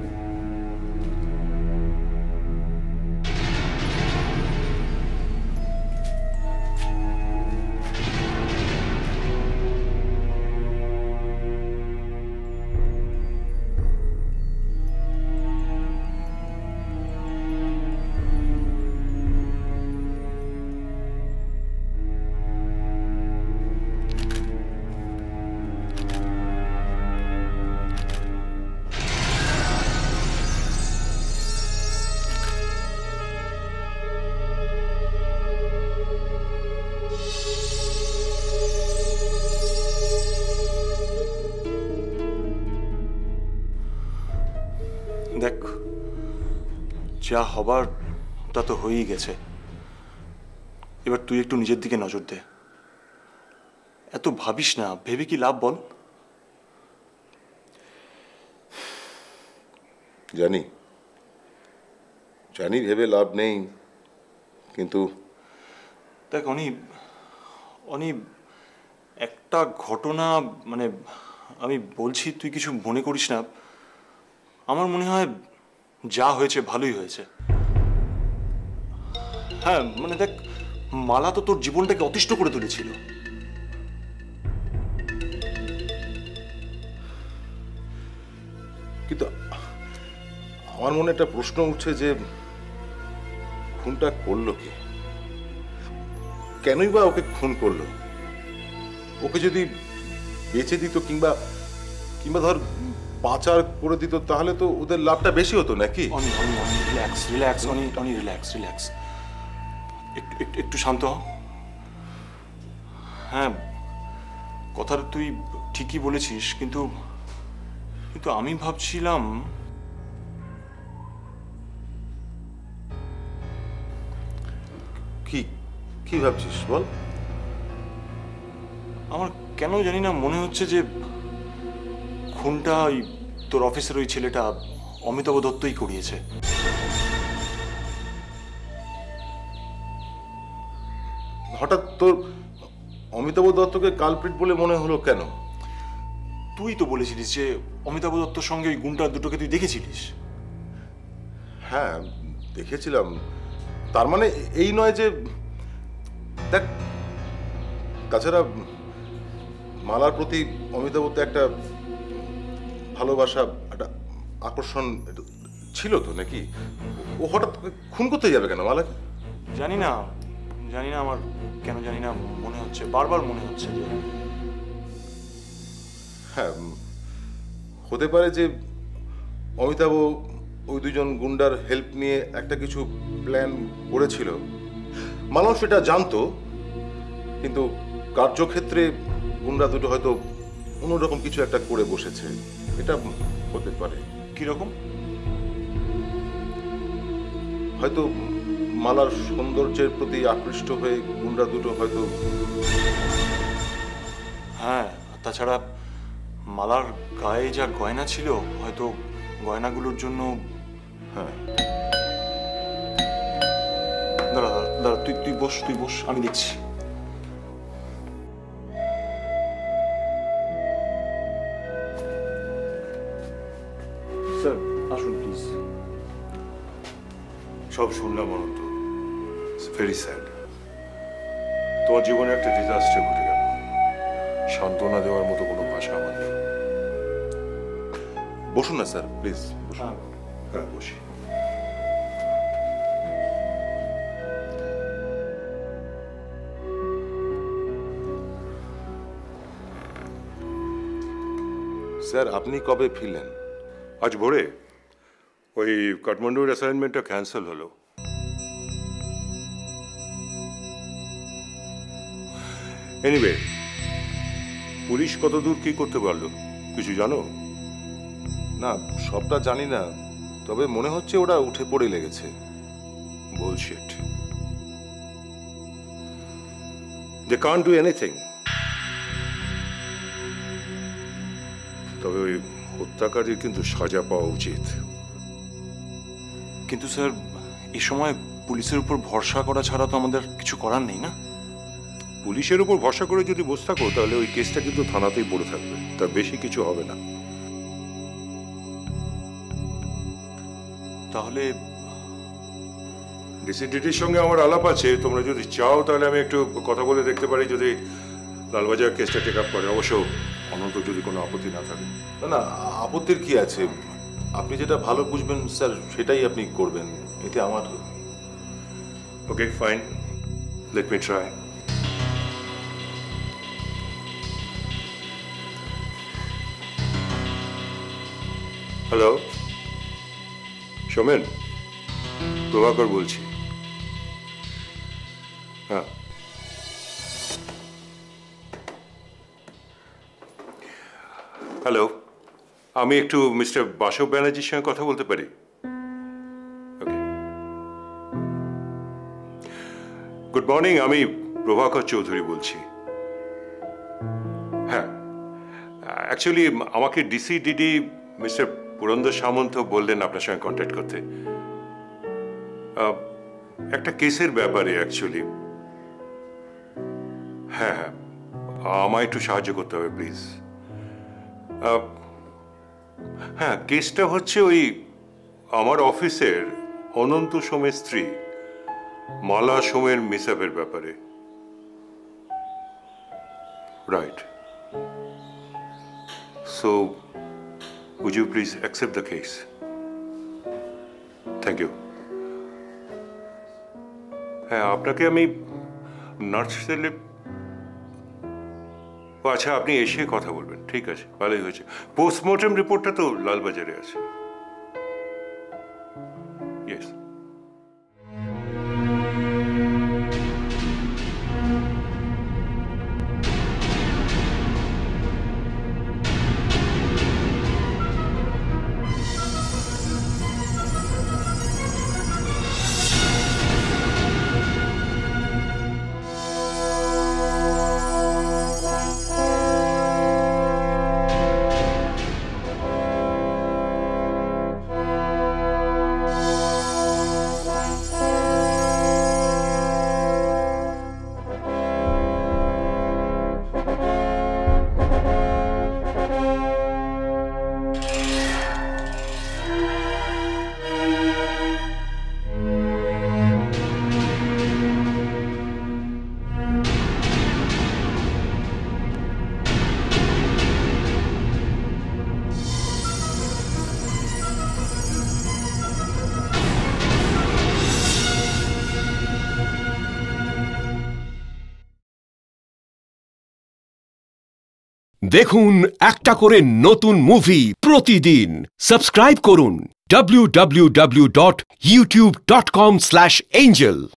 দেখ, যা হবার তা তো হয়েই গেছে। এবার তুই একটু নিজের দিকে নজর দে। এত ভাবিস না, ভেবে কি লাভ বল? জানি জানি ভেবে লাভ নেই, কিন্তু দেখ অনি একটা ঘটনা, মানে আমি বলছি, তুই কিছু মনে করিস না। আমার মনে হয় যা হয়েছে ভালোই হয়েছে। হ্যাঁ মানে দেখ, মালা তো তোর জীবনটাকে অতিষ্ঠ করে তুলেছিল। কিন্তু আমার মনে একটা প্রশ্ন উঠছে যে খুনটা করলো কে? কেনই বা ওকে খুন করলো? ওকে যদি বেঁচে দিত কিংবা ধর পাচার করে দিত, তাহলে তো ওদের লাভটা বেশি হতো নাকি? রিল্যাক্স, একটু শান্ত হ। হ্যাঁ, কথাটা তুই ঠিকই বলেছিস, কিন্তু আমি ভাবছিলাম কি ভাবছিস বল? আমার কেন জানি না মনে হচ্ছে যে খুনটা ওই তোর অফিসের ওই ছেলেটা অমিতাভ দত্তই করিয়েছে। হঠাৎ তোর অমিতাভ দত্তকে কালপ্রিট বলে মনে হলো কেন? তুই তো বলেছিলিস যে অমিতাভ দত্তর সঙ্গে ওই গুন্ডা দুটোকে তুই দেখেছিলিস। হ্যাঁ দেখেছিলাম, তার মানে এই নয় যে, দেখ তাছাড়া মালার প্রতি অমিতাভ তো একটা ভালোবাসা, একটা আকর্ষণ ছিল তো নাকি? ও হঠাৎ খুন করতে যাবে কেন মালাকে? জানি না আমার কেন জানি না মনে হচ্ছে, বারবার মনে হচ্ছে যে হ্যাঁ হতে পারে যে অমিতাভ ওই দুজন গুন্ডার হেল্প নিয়ে একটা কিছু প্ল্যান করেছিল। মালাও সেটা জানতো, কিন্তু কার্যক্ষেত্রে গুন্ডা দুটো হয়তো অন্যরকম কিছু একটা করে বসেছে। এটা হতে পারে। কিরকম? হয়তো মালার সৌন্দর্যের প্রতি আকৃষ্ট হয়ে গুন্ডা দুটো হয়তো। হ্যাঁ, তাছাড়া মালার গায়ে যা গয়না ছিল, হয়তো গয়নাগুলোর জন্য। হ্যাঁ দাঁড়া, তুই বস, আমি দেখছি। স্যার আসুন প্লিজ। সব শুনলাম অনন্ত, ভেরি স্যাড। তোমার জীবনে একটা ডিজাস্টার ঘটে গেল। সান্ত্বনা দেওয়ার মতো কোনো ভাষা আমার নেই। বসুন না স্যার, প্লিজ। হ্যাঁ বসি। স্যার আপনি কবে ফিরলেন? আজ ভোরে। ওই কাঠমান্ডুর অ্যাসাইনমেন্টটা ক্যান্সেল হলো। এনিওয়ে, পুলিশ কতদূর কি করতে পারলো কিছু জানো? না সবটা জানি না, তবে মনে হচ্ছে ওরা উঠে পড়ে লেগেছে। Bullshit. They can't do anything. তবে ওই হত্যাকারীর কিন্তু সাজা পাওয়া উচিত। কিন্তু স্যার, এই সময় পুলিশের উপর ভরসা করা ছাড়া তো আমাদের কিছু করার নেই না? পুলিশের উপর ভরসা করে যদি বসে থাকো, তাহলে ওই কেসটা কিন্তু থানাতেই পড়ে থাকবে, তার বেশি কিছু হবে না। তাহলে ডিসিডিটির সঙ্গে আমার আলাপ আছে, তোমরা যদি চাও তাহলে আমি একটু কথা বলে দেখতে পারি, যদি লালবাজার কেসটা টেক আপ করে। অবশ্য অনন্ত যদি কোনো আপত্তি না থাকে। না আপত্তির কি আছে? আপনি যেটা ভালো বুঝবেন স্যার সেটাই আপনি করবেন, এতে আমার। Okay fine, let me try. Hello Somen, Prabhakar বলছি। হ্যাঁ হ্যালো, আমি একটু মিস্টার বাসব ব্যানার্জির সঙ্গে কথা বলতে পারি? ওকে, গুড মর্নিং, আমি প্রভাকর চৌধুরী বলছি। হ্যাঁ অ্যাকচুয়ালি আমাকে ডিসিডিডি মিস্টার পুরন্দর সামন্ত বললেন আপনার সঙ্গে কন্ট্যাক্ট করতে। একটা কেসের ব্যাপারে অ্যাকচুয়ালি। হ্যাঁ হ্যাঁ, আমায় একটু সাহায্য করতে হবে প্লিজ। হ্যাঁ, কেসটা হচ্ছে ওই আমার অফিসের অনন্ত সোমের স্ত্রী মালা সোমের মিসঅ্যাপের ব্যাপারে। Right. So, would you please accept the case? Thank you. হ্যাঁ, আপনাকে আমি নার্স সেলে, আচ্ছা আপনি এসে কথা বলবেন, ঠিক আছে, ভালোই হয়েছে। পোস্টমর্টম রিপোর্টটা তো লালবাজারে আছে। ইয়েস। দেখুন একটা করে নতুন মুভি প্রতিদিন। সাবস্ক্রাইব করুন www.youtube.com/angel।